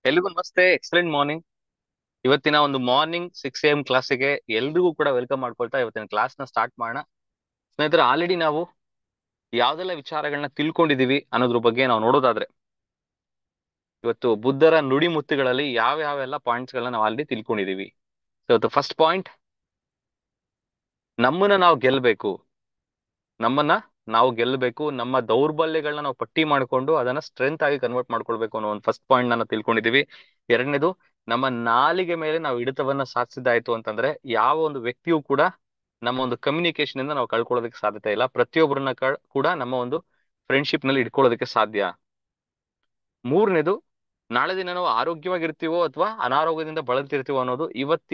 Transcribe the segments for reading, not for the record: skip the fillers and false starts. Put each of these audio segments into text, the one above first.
ಎಲ್ರಿಗೂ ನಮಸ್ತೆ. Excellent morning. ಇವತ್ತಿನ ಒಂದು ಮಾರ್ನಿಂಗ್ 6 AM ಕ್ಲಾಸಿಗೆ ಎಲ್ರಿಗೂ ಕೂಡ ವೆಲ್ಕಮ್ ಮಾಡ್ಕೊಳ್ತಾ ಇವತ್ತಿನ ಕ್ಲಾಸ್ ನ ಸ್ಟಾರ್ಟ್ ಮಾಡೋಣ. ಸ್ನೇಹಿತರೆ, ಆಲ್ರೆಡಿ ನಾವು ಯಾವ್ದೆಲ್ಲ ವಿಚಾರಗಳನ್ನ ತಿಳ್ಕೊಂಡಿದೀವಿ ಅನ್ನೋದ್ರ ಬಗ್ಗೆ ನಾವು ನೋಡೋದಾದ್ರೆ, ಇವತ್ತು ಬುದ್ಧರ ನುಡಿ ಮುತ್ತುಗಳಲ್ಲಿ ಯಾವ ಯಾವೆಲ್ಲ ಪಾಯಿಂಟ್ಸ್ ಗಳನ್ನ ನಾವು ಆಲ್ರೆಡಿ ತಿಳ್ಕೊಂಡಿದೀವಿ. ಇವತ್ತು ಫಸ್ಟ್ ಪಾಯಿಂಟ್, ನಮ್ಮನ್ನ ನಾವು ಗೆಲ್ಬೇಕು. ನಮ್ಮನ್ನ ನಾವು ಗೆಲ್ಲಬೇಕು, ನಮ್ಮ ದೌರ್ಬಲ್ಯಗಳನ್ನ ನಾವು ಪಟ್ಟಿ ಮಾಡ್ಕೊಂಡು ಅದನ್ನ ಸ್ಟ್ರೆಂತ್ ಆಗಿ ಕನ್ವರ್ಟ್ ಮಾಡ್ಕೊಳ್ಬೇಕು ಅನ್ನೋ ಒಂದು ಫಸ್ಟ್ ಪಾಯಿಂಟ್ ನಾವು ತಿಳ್ಕೊಂಡಿದೀವಿ. ಎರಡನೇದು, ನಮ್ಮ ನಾಲಿಗೆ ಮೇಲೆ ನಾವು ಹಿಡಿತವನ್ನ ಸಾಧಿಸಿದಾಯ್ತು ಅಂತಂದ್ರೆ ಯಾವ ಒಂದು ವ್ಯಕ್ತಿಯೂ ಕೂಡ ನಮ್ಮ ಒಂದು ಕಮ್ಯುನಿಕೇಶನ್ ಇಂದ ನಾವು ಕಳ್ಕೊಳ್ಳೋದಕ್ಕೆ ಸಾಧ್ಯತೆ ಇಲ್ಲ. ಪ್ರತಿಯೊಬ್ಬರನ್ನ ಕೂಡ ನಮ್ಮ ಒಂದು ಫ್ರೆಂಡ್ಶಿಪ್ ನಲ್ಲಿ ಇಟ್ಕೊಳ್ಳೋದಕ್ಕೆ ಸಾಧ್ಯ. ಮೂರನೇದು, ನಾಳೆ ದಿನ ನಾವು ಆರೋಗ್ಯವಾಗಿರ್ತೀವೋ ಅಥವಾ ಅನಾರೋಗ್ಯದಿಂದ ಬಳಲ್ತಿರ್ತೀವೋ ಅನ್ನೋದು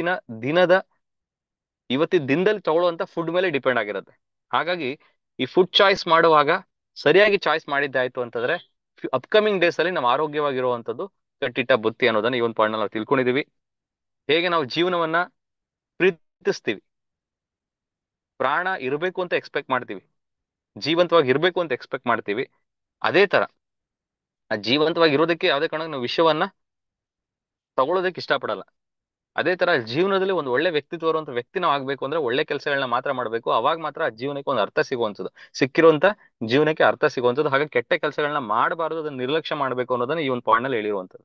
ಇವತ್ತಿನ ದಿನದಲ್ಲಿ ತಗೊಳ್ಳುವಂತ ಫುಡ್ ಮೇಲೆ ಡಿಪೆಂಡ್ ಆಗಿರುತ್ತೆ. ಹಾಗಾಗಿ ಈ ಫುಡ್ ಚಾಯ್ಸ್ ಮಾಡುವಾಗ ಸರಿಯಾಗಿ ಚಾಯ್ಸ್ ಮಾಡಿದ್ದಾಯ್ತು ಅಂತಂದ್ರೆ ಅಪ್ಕಮಿಂಗ್ ಡೇಸ್ ಅಲ್ಲಿ ನಾವು ಆರೋಗ್ಯವಾಗಿರುವಂತದ್ದು ಕಟ್ಟಿಟ್ಟ ಬುತ್ತಿ ಅನ್ನೋದನ್ನ ಈ ಒಂದು ಪಾಯಿಂಟ್ ನಾವು ತಿಳ್ಕೊಂಡಿದೀವಿ. ಹೇಗೆ ನಾವು ಜೀವನವನ್ನ ಪ್ರೀತಿಸ್ತೀವಿ, ಪ್ರಾಣ ಇರಬೇಕು ಅಂತ ಎಕ್ಸ್ಪೆಕ್ಟ್ ಮಾಡ್ತೀವಿ, ಜೀವಂತವಾಗಿ ಇರ್ಬೇಕು ಅಂತ ಎಕ್ಸ್ಪೆಕ್ಟ್ ಮಾಡ್ತೀವಿ. ಅದೇ ತರ ಆ ಜೀವಂತವಾಗಿ ಇರೋದಕ್ಕೆ ಯಾವುದೇ ಕಾರಣಕ್ಕೂ ನಾವು ವಿಷಯವನ್ನ ತಗೊಳ್ಳೋದಕ್ಕೆ ಇಷ್ಟಪಡಲ್ಲ. ಅದೇ ತರ ಜೀವನದಲ್ಲಿ ಒಂದು ಒಳ್ಳೆ ವ್ಯಕ್ತಿತ್ವ ಇರುವಂತ ವ್ಯಕ್ತಿ ನಾವು ಆಗ್ಬೇಕು ಅಂದ್ರೆ ಒಳ್ಳೆ ಕೆಲಸಗಳನ್ನ ಮಾತ್ರ ಮಾಡ್ಬೇಕು. ಅವಾಗ ಮಾತ್ರ ಆ ಜೀವನಕ್ಕೆ ಒಂದು ಅರ್ಥ ಸಿಗುವಂಥದ್ದು, ಸಿಕ್ಕಿರುವಂತ ಜೀವನಕ್ಕೆ ಅರ್ಥ ಸಿಗುವಂಥದ್ದು. ಹಾಗೆ ಕೆಟ್ಟ ಕೆಲಸಗಳನ್ನ ಮಾಡಬಾರದು, ಅದನ್ನ ನಿರ್ಲಕ್ಷ್ಯ ಮಾಡ್ಬೇಕು ಅನ್ನೋದನ್ನ ಈ ಒಂದು ಪಾಯಿಂಟ್ ನಲ್ಲಿ ಹೇಳಿರುವಂಥದ್ದು.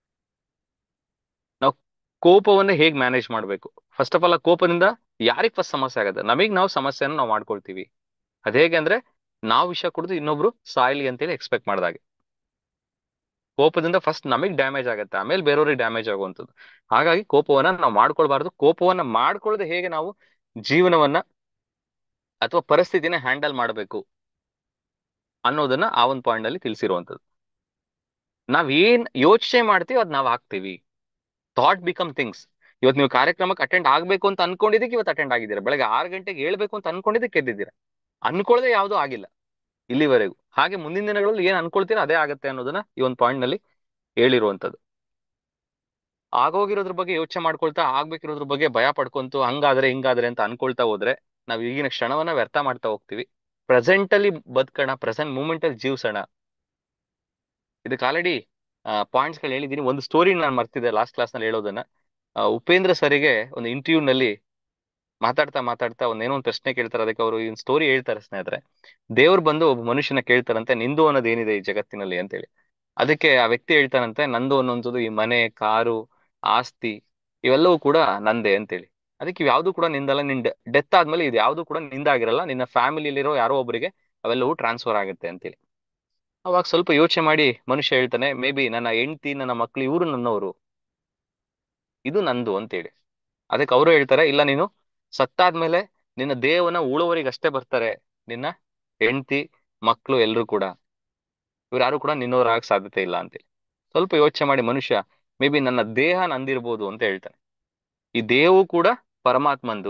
ನಾವು ಕೋಪವನ್ನ ಹೇಗ್ ಮ್ಯಾನೇಜ್ ಮಾಡ್ಬೇಕು? ಫಸ್ಟ್ ಆಫ್ ಆಲ್, ಆ ಕೋಪದಿಂದ ಯಾರಿಗ್ ಫಸ್ಟ್ ಸಮಸ್ಯೆ ಆಗುತ್ತೆ? ನಾವು ಸಮಸ್ಯೆನ ನಾವು ಮಾಡ್ಕೊಳ್ತೀವಿ. ಅದ್ ಹೇಗೆ ಅಂದ್ರೆ, ನಾವು ವಿಷ ಕುಡಿದು ಇನ್ನೊಬ್ರು ಸಾಯ್ಲಿ ಅಂತೇಳಿ ಎಕ್ಸ್ಪೆಕ್ಟ್ ಮಾಡಿದಾಗೆ ಕೋಪದಿಂದ ಫಸ್ಟ್ ನಮಗ್ ಡ್ಯಾಮೇಜ್ ಆಗುತ್ತೆ, ಆಮೇಲೆ ಬೇರೆಯವ್ರಿಗೆ ಡ್ಯಾಮೇಜ್ ಆಗುವಂಥದ್ದು. ಹಾಗಾಗಿ ಕೋಪವನ್ನ ನಾವು ಮಾಡ್ಕೊಳ್ಬಾರ್ದು. ಕೋಪವನ್ನ ಮಾಡ್ಕೊಳ್ಳದೆ ಹೇಗೆ ನಾವು ಜೀವನವನ್ನ ಅಥವಾ ಪರಿಸ್ಥಿತಿನ ಹ್ಯಾಂಡಲ್ ಮಾಡಬೇಕು ಅನ್ನೋದನ್ನ ಆ ಒಂದು ಪಾಯಿಂಟ್ ಅಲ್ಲಿ ತಿಳಿಸಿರುವಂಥದ್ದು. ನಾವ್ ಏನ್ ಯೋಚನೆ ಮಾಡ್ತೀವಿ ಅದ್ ನಾವ್ ಆಗ್ತೀವಿ. Thought become things. ಇವತ್ತು ನೀವು ಕಾರ್ಯಕ್ರಮಕ್ಕೆ ಅಟೆಂಡ್ ಆಗ್ಬೇಕು ಅಂತ ಅನ್ಕೊಂಡಿದ್ದಕ್ಕೆ ಇವತ್ತು ಅಟೆಂಡ್ ಆಗಿದ್ದೀರಾ. ಬೆಳಗ್ಗೆ 6 ಗಂಟೆಗೆ ಹೇಳ್ಬೇಕು ಅಂತ ಅನ್ಕೊಂಡಿದ್ದಕ್ಕೆ ಎದ್ದಿದ್ದೀರಾ. ಅನ್ಕೊಳ್ಳದೆ ಯಾವ್ದು ಆಗಿಲ್ಲ ಇಲ್ಲಿವರೆಗೂ. ಹಾಗೆ ಮುಂದಿನ ದಿನಗಳಲ್ಲಿ ಏನ್ ಅನ್ಕೊಳ್ತೀರಾ ಅದೇ ಆಗತ್ತೆ ಅನ್ನೋದನ್ನ ಈ ಒಂದು ಪಾಯಿಂಟ್ ನಲ್ಲಿ ಹೇಳಿರುವಂತದ್ದು. ಆಗೋಗಿರೋದ್ರ ಬಗ್ಗೆ ಯೋಚನೆ ಮಾಡ್ಕೊಳ್ತಾ ಆಗ್ಬೇಕಿರೋದ್ರ ಬಗ್ಗೆ ಭಯ ಪಡ್ಕೊಂತು ಹಂಗಾದ್ರೆ ಹಿಂಗಾದ್ರೆ ಅಂತ ಅನ್ಕೊಳ್ತಾ ಹೋದ್ರೆ ನಾವ್ ಈಗಿನ ಕ್ಷಣವನ್ನ ವ್ಯರ್ಥ ಮಾಡ್ತಾ ಹೋಗ್ತೀವಿ. ಪ್ರೆಸೆಂಟ್ ಅಲ್ಲಿ ಬದುಕೋಣ, ಪ್ರೆಸೆಂಟ್ ಮೂಮೆಂಟ್ ಅಲ್ಲಿ ಜೀವಿಸೋಣ. ಇದಕ್ಕೆ ಆಲ್ರೆಡಿ ಪಾಯಿಂಟ್ಸ್ ಗಳು ಹೇಳಿದೀನಿ. ಒಂದು ಸ್ಟೋರಿ ನಾನು ಮರ್ತಿದ್ದೆ ಲಾಸ್ಟ್ ಕ್ಲಾಸ್ ನಲ್ಲಿ ಹೇಳೋದನ್ನ. ಉಪೇಂದ್ರ ಸರಿಗೆ ಒಂದು ಇಂಟರ್ವ್ಯೂ ನಲ್ಲಿ ಮಾತಾಡ್ತಾ ಮಾತಾಡ್ತಾ ಒಂದೇನೋ ಒಂದು ಪ್ರಶ್ನೆ ಕೇಳ್ತಾರೆ. ಅದಕ್ಕೆ ಅವರು ಈ ಸ್ಟೋರಿ ಹೇಳ್ತಾರೆ ಸ್ನೇಹಿತರೆ. ದೇವ್ರು ಬಂದು ಒಬ್ಬ ಮನುಷ್ಯನ ಕೇಳ್ತಾರಂತೆ, ನಿಂದು ಅನ್ನೋದು ಏನಿದೆ ಈ ಜಗತ್ತಿನಲ್ಲಿ ಅಂತೇಳಿ. ಅದಕ್ಕೆ ಆ ವ್ಯಕ್ತಿ ಹೇಳ್ತಾನಂತೆ, ನಂದು ಅನ್ನೋಂಥದ್ದು ಈ ಮನೆ, ಕಾರು, ಆಸ್ತಿ ಇವೆಲ್ಲವೂ ಕೂಡ ನಂದೇ ಅಂತೇಳಿ. ಅದಕ್ಕೆ ಇವ್ಯಾವ್ದು ಕೂಡ ನಿಂದಲ್ಲ, ನಿನ್ ಡೆತ್ ಆದ್ಮೇಲೆ ಇದು ಯಾವ್ದು ಕೂಡ ನಿಂದಾಗಿರಲ್ಲ, ನಿನ್ನ ಫ್ಯಾಮಿಲಿಲಿರೋ ಯಾರೋ ಒಬ್ಬರಿಗೆ ಅವೆಲ್ಲವೂ ಟ್ರಾನ್ಸ್ಫರ್ ಆಗುತ್ತೆ ಅಂತೇಳಿ. ಅವಾಗ ಸ್ವಲ್ಪ ಯೋಚನೆ ಮಾಡಿ ಮನುಷ್ಯ ಹೇಳ್ತಾನೆ, ಮೇ ಬಿ ನನ್ನ ಹೆಂಡತಿ, ನನ್ನ ಮಕ್ಳು ಇವರು ನನ್ನವರು, ಇದು ನಂದು ಅಂತೇಳಿ. ಅದಕ್ಕೆ ಅವರು ಹೇಳ್ತಾರೆ, ಇಲ್ಲ, ನೀನು ಸತ್ತಾದ್ಮೇಲೆ ನಿನ್ನ ದೇಹವನ್ನ ಉಳುವರಿಗೆ ಅಷ್ಟೇ ಬರ್ತಾರೆ, ನಿನ್ನ ಹೆಂಡತಿ, ಮಕ್ಳು ಎಲ್ರು ಕೂಡ, ಇವ್ರು ಯಾರು ಕೂಡ ನಿನ್ನವರಾಗ ಸಾಧ್ಯತೆ ಇಲ್ಲ ಅಂತೇಳಿ. ಸ್ವಲ್ಪ ಯೋಚನೆ ಮಾಡಿ ಮನುಷ್ಯ, ಮೇ ಬಿ ನನ್ನ ದೇಹ ನಂದಿರ್ಬೋದು ಅಂತ ಹೇಳ್ತಾನೆ. ಈ ದೇಹವು ಕೂಡ ಪರಮಾತ್ಮಂದು,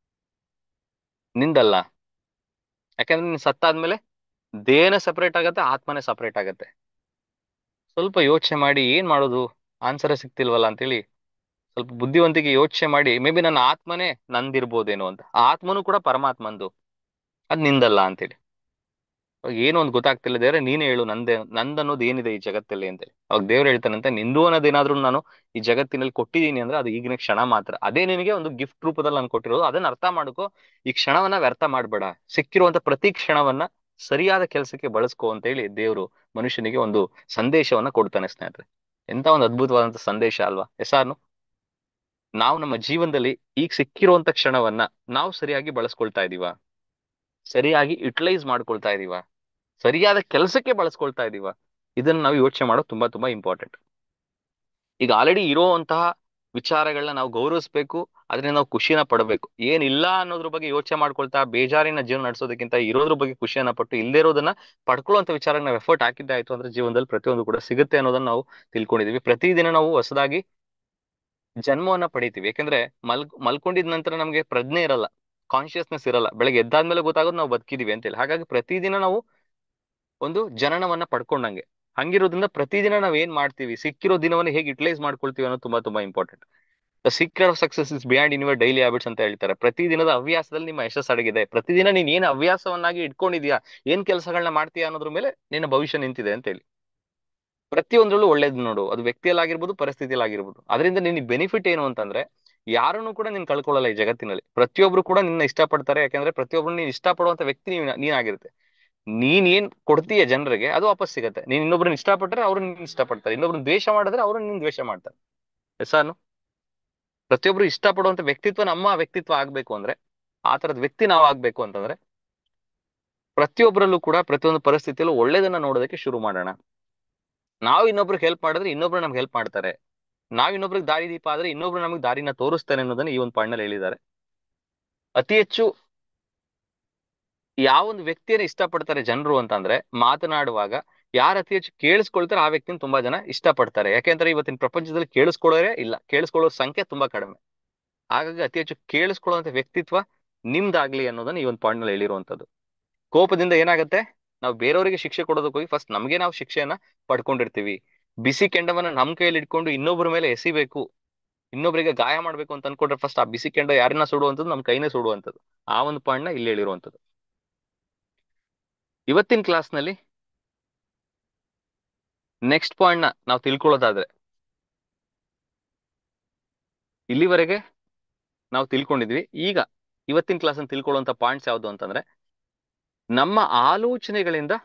ನಿಂದಲ್ಲ. ಯಾಕಂದ್ರೆ ನೀನ್ ಸತ್ತಾದ್ಮೇಲೆ ದೇಹನೇ ಸಪರೇಟ್ ಆಗತ್ತೆ, ಆತ್ಮನೇ ಸಪರೇಟ್ ಆಗತ್ತೆ. ಸ್ವಲ್ಪ ಯೋಚನೆ ಮಾಡಿ ಏನ್ ಮಾಡೋದು, ಆನ್ಸರೇ ಸಿಕ್ತಿಲ್ವಲ್ಲ ಅಂತೇಳಿ ಸ್ವಲ್ಪ ಬುದ್ಧಿವಂತಿಗೆ ಯೋಚನೆ ಮಾಡಿ, ಮೇ ಬಿ ನನ್ನ ಆತ್ಮನೇ ನಂದಿರ್ಬೋದೇನೋ ಅಂತ. ಆ ಆತ್ಮನೂ ಕೂಡ ಪರಮಾತ್ಮಂದು, ಅದ್ ನಿಂದಲ್ಲ ಅಂತೇಳಿ. ಅವಾಗ ಏನು ಒಂದು ಗೊತ್ತಾಗ್ತಿಲ್ಲ, ದೇವ್ರೆ ನೀನೇ ಹೇಳು, ನಂದನ್ನೋದು ಏನಿದೆ ಈ ಜಗತ್ತಲ್ಲಿ ಅಂತೇಳಿ. ಅವಾಗ ದೇವ್ರು ಹೇಳ್ತಾನಂತೆ, ನಿಂದು ಅನ್ನೋದೇನಾದ್ರೂ ನಾನು ಈ ಜಗತ್ತಿನಲ್ಲಿ ಕೊಟ್ಟಿದ್ದೀನಿ ಅಂದ್ರೆ ಅದು ಈಗಿನ ಕ್ಷಣ ಮಾತ್ರ. ಅದೇ ನಿನಗೆ ಒಂದು ಗಿಫ್ಟ್ ರೂಪದಲ್ಲಿ ನಾನು ಕೊಟ್ಟಿರೋದು, ಅದನ್ನ ಅರ್ಥ ಮಾಡ್ಕೋ. ಈ ಕ್ಷಣವನ್ನ ವ್ಯರ್ಥ ಮಾಡ್ಬೇಡ, ಸಿಕ್ಕಿರುವಂತ ಪ್ರತಿ ಕ್ಷಣವನ್ನ ಸರಿಯಾದ ಕೆಲಸಕ್ಕೆ ಬಳಸ್ಕೋ ಅಂತ ಹೇಳಿ ದೇವ್ರು ಮನುಷ್ಯನಿಗೆ ಒಂದು ಸಂದೇಶವನ್ನ ಕೊಡ್ತಾನೆ ಸ್ನೇಹಿತರೆ. ಎಂತ ಒಂದು ಅದ್ಭುತವಾದಂತ ಸಂದೇಶ ಅಲ್ವಾ? ಎಸಾರ್ನು ನಾವು ನಮ್ಮ ಜೀವನದಲ್ಲಿ ಈಗ ಸಿಕ್ಕಿರುವಂತ ಕ್ಷಣವನ್ನ ನಾವು ಸರಿಯಾಗಿ ಬಳಸ್ಕೊಳ್ತಾ ಇದೀವ, ಸರಿಯಾಗಿ ಯುಟಿಲೈಸ್ ಮಾಡ್ಕೊಳ್ತಾ ಇದೀವ, ಸರಿಯಾದ ಕೆಲಸಕ್ಕೆ ಬಳಸ್ಕೊಳ್ತಾ ಇದೀವ? ಇದನ್ನ ನಾವು ಯೋಚನೆ ಮಾಡೋದು ತುಂಬಾ ತುಂಬಾ ಇಂಪಾರ್ಟೆಂಟ್. ಈಗ ಆಲ್ರೆಡಿ ಇರೋಂತಹ ವಿಚಾರಗಳನ್ನ ನಾವು ಗೌರವಿಸ್ಬೇಕು, ಅದರಿಂದ ನಾವು ಖುಷಿನ ಪಡಬೇಕು. ಏನಿಲ್ಲ ಅನ್ನೋದ್ರ ಬಗ್ಗೆ ಯೋಚನೆ ಮಾಡ್ಕೊಳ್ತಾ ಬೇಜಾರಿನ ಜೀವನ ನಡೆಸೋದಕ್ಕಿಂತ ಇರೋದ್ರ ಬಗ್ಗೆ ಖುಷಿಯನ್ನ ಪಟ್ಟು ಇಲ್ಲದೇ ಇರೋದನ್ನ ಪಡ್ಕೊಳ್ಳುವಂತ ವಿಚಾರಕ್ಕೆ ನಾವು ಎಫರ್ಟ್ ಹಾಕಿದ್ದೆ ಆಯ್ತು ಅಂದ್ರೆ ಜೀವನದಲ್ಲಿ ಪ್ರತಿಯೊಂದು ಕೂಡ ಸಿಗುತ್ತೆ ಅನ್ನೋದನ್ನ ನಾವು ತಿಳ್ಕೊಂಡಿದೀವಿ. ಪ್ರತಿದಿನ ನಾವು ಹೊಸದಾಗಿ ಜನ್ಮವನ್ನ ಪಡಿತೀವಿ. ಯಾಕಂದ್ರೆ ಮಲ್ಕೊಂಡಿದ ನಂತರ ನಮ್ಗೆ ಪ್ರಜ್ಞೆ ಇರಲ್ಲ, ಕಾನ್ಶಿಯಸ್ನೆಸ್ ಇರಲ್ಲ. ಬೆಳಗ್ಗೆ ಎದ್ದಾದ್ಮೇಲೆ ಗೊತ್ತಾಗೋದು ನಾವು ಬದುಕಿದೀವಿ ಅಂತೇಳಿ. ಹಾಗಾಗಿ ಪ್ರತಿದಿನ ನಾವು ಒಂದು ಜನನವನ್ನ ಪಡ್ಕೊಂಡಂಗೆ. ಹಂಗಿರೋದ್ರಿಂದ ಪ್ರತಿದಿನ ನಾವ್ ಏನ್ ಮಾಡ್ತೀವಿ, ಸಿಕ್ಕಿರೋ ದಿನವನ್ನ ಹೇಗೆ ಯುಟಿಲೈಸ್ ಮಾಡ್ಕೊಳ್ತೀವಿ ಅನ್ನೋದು ತುಂಬಾ ತುಂಬಾ important. The secret of success is behind in your daily habits ಅಂತ ಹೇಳ್ತಾರೆ. ಪ್ರತಿದಿನದ ಹವ್ಯಾಸದಲ್ಲಿ ನಿಮ್ಮ ಯಶಸ್ಸು ಅಡಗಿದೆ. ಪ್ರತಿದಿನ ನೀನ್ ಏನ್ ಹವ್ಯಾಸವನ್ನಾಗಿ ಇಟ್ಕೊಂಡಿದ್ಯಾ, ಏನ್ ಕೆಲಸಗಳನ್ನ ಮಾಡ್ತೀಯಾ ಅನ್ನೋದ್ರ ಮೇಲೆ ನಿನ್ನ ಭವಿಷ್ಯ ನಿಂತಿದೆ ಅಂತ ಹೇಳಿ. ಪ್ರತಿಯೊಂದ್ರಲ್ಲೂ ಒಳ್ಳೇದು ನೋಡು, ಅದು ವ್ಯಕ್ತಿಯಲ್ಲಾಗಿರ್ಬೋದು, ಪರಿಸ್ಥಿತಿಯಲ್ಲಾಗಿರ್ಬೋದು. ಅದರಿಂದ ನಿನಗೆ ಬೆನಿಫಿಟ್ ಏನು ಅಂತಂದ್ರೆ, ಯಾರನ್ನು ಕೂಡ ನೀನ್ ಕಳ್ಕೊಳ್ಳಲ್ಲ ಈ ಜಗತ್ತಿನಲ್ಲಿ. ಪ್ರತಿಯೊಬ್ರು ಕೂಡ ನಿನ್ನ ಇಷ್ಟಪಡ್ತಾರೆ. ಯಾಕಂದ್ರೆ ಪ್ರತಿಯೊಬ್ರು ನೀನ್ ಇಷ್ಟಪಡುವಂತ ವ್ಯಕ್ತಿ ನೀನಾಗಿರುತ್ತೆ. ನೀನ್ ಏನ್ ಕೊಡ್ತೀಯ ಜನರಿಗೆ ಅದು ವಾಪಸ್ ಸಿಗತ್ತೆ. ನೀನ್ ಇನ್ನೊಬ್ರನ್ನ ಇಷ್ಟಪಟ್ರೆ ಅವ್ರು ನಿನ್ ಇಷ್ಟಪಡ್ತಾರೆ, ಇನ್ನೊಬ್ರನ್ನ ದ್ವೇಷ ಮಾಡಿದ್ರೆ ಅವ್ರು ನಿನ್ ದ್ವೇಷ ಮಾಡ್ತಾರೆ. ಎಸಾನು, ಪ್ರತಿಯೊಬ್ರು ಇಷ್ಟಪಡುವಂತ ವ್ಯಕ್ತಿತ್ವ ನಮ್ಮ ವ್ಯಕ್ತಿತ್ವ ಆಗ್ಬೇಕು ಅಂದ್ರೆ, ಆ ತರದ ವ್ಯಕ್ತಿ ನಾವ್ ಆಗ್ಬೇಕು ಅಂತಂದ್ರೆ, ಪ್ರತಿಯೊಬ್ಬರಲ್ಲೂ ಕೂಡ ಪ್ರತಿಯೊಂದು ಪರಿಸ್ಥಿತಿಯಲ್ಲೂ ಒಳ್ಳೇದನ್ನ ನೋಡೋದಕ್ಕೆ ಶುರು ಮಾಡೋಣ. ನಾವು ಇನ್ನೊಬ್ರಿಗೆ ಹೆಲ್ಪ್ ಮಾಡಿದ್ರೆ ಇನ್ನೊಬ್ರು ನಮ್ಗೆ ಹೆಲ್ಪ್ ಮಾಡ್ತಾರೆ. ನಾವ್ ಇನ್ನೊಬ್ರಿಗೆ ದಾರಿ ದೀಪ ಆದ್ರೆ ಇನ್ನೊಬ್ರು ನಮಗೆ ದಾರಿನ ತೋರಿಸ್ತಾನೆ ಅನ್ನೋದನ್ನ ಈ ಒಂದು ಪಾಯಿಂಟ್ ನಲ್ಲಿ ಹೇಳಿದ್ದಾರೆ. ಅತಿ ಹೆಚ್ಚು ಯಾವೊಂದು ವ್ಯಕ್ತಿಯನ್ನ ಇಷ್ಟಪಡ್ತಾರೆ ಜನರು ಅಂತಂದ್ರೆ, ಮಾತನಾಡುವಾಗ ಯಾರು ಅತಿ ಹೆಚ್ಚು ಕೇಳಿಸ್ಕೊಳ್ತಾರೆ ಆ ವ್ಯಕ್ತಿನ ತುಂಬಾ ಜನ ಇಷ್ಟಪಡ್ತಾರೆ. ಯಾಕೆಂದ್ರೆ ಇವತ್ತಿನ ಪ್ರಪಂಚದಲ್ಲಿ ಕೇಳಿಸ್ಕೊಳ್ಳೋರೇ ಇಲ್ಲ, ಕೇಳಿಸ್ಕೊಳ್ಳೋ ಸಂಖ್ಯೆ ತುಂಬಾ ಕಡಿಮೆ. ಹಾಗಾಗಿ ಅತಿ ಹೆಚ್ಚು ಕೇಳಿಸ್ಕೊಳ್ಳುವಂತ ವ್ಯಕ್ತಿತ್ವ ನಿಮ್ದಾಗ್ಲಿ ಅನ್ನೋದನ್ನ ಈ ಒಂದು ಪಾಯಿಂಟ್ ನಲ್ಲಿ ಹೇಳಿರುವಂತದ್ದು. ಕೋಪದಿಂದ ಏನಾಗುತ್ತೆ, ನಾವು ಬೇರೆಯವರಿಗೆ ಶಿಕ್ಷೆ ಕೊಡೋದಕ್ಕೆ ಹೋಗಿ ಫಸ್ಟ್ ನಮ್ಗೆ ನಾವು ಶಿಕ್ಷೆಯನ್ನ ಪಡ್ಕೊಂಡಿರ್ತೀವಿ. ಬಿಸಿ ಕೆಂಡವನ್ನ ನಮ್ ಕೈಯಲ್ಲಿ ಇಟ್ಕೊಂಡು ಇನ್ನೊಬ್ಬರ ಮೇಲೆ ಎಸಿಬೇಕು, ಇನ್ನೊಬ್ಬರಿಗೆ ಗಾಯ ಮಾಡ್ಬೇಕು ಅಂತ ಅನ್ಕೊಂಡ್ರೆ ಫಸ್ಟ್ ಆ ಬಿಸಿ ಕೆಂಡ ಯಾರನ್ನ ಸುಡುವಂಥದ್ದು, ನಮ್ ಕೈನೇ ಸುಡುವಂಥದ್ದು. ಆ ಒಂದು ಪಾಯಿಂಟ್ ನ ಇಲ್ಲಿ ಹೇಳಿರುವಂಥದ್ದು. ಇವತ್ತಿನ ಕ್ಲಾಸ್ ನಲ್ಲಿ ನೆಕ್ಸ್ಟ್ ಪಾಯಿಂಟ್ ನ ನಾವು ತಿಳ್ಕೊಳ್ಳೋದಾದ್ರೆ, ಇಲ್ಲಿವರೆಗೆ ನಾವು ತಿಳ್ಕೊಂಡಿದ್ವಿ. ಈಗ ಇವತ್ತಿನ ಕ್ಲಾಸ್ ಅನ್ನು ತಿಳ್ಕೊಳ್ಳುವಂತ ಪಾಯಿಂಟ್ಸ್ ಯಾವ್ದು ಅಂತಂದ್ರೆ, ನಮ್ಮ ಆಲೋಚನೆಗಳಿಂದ,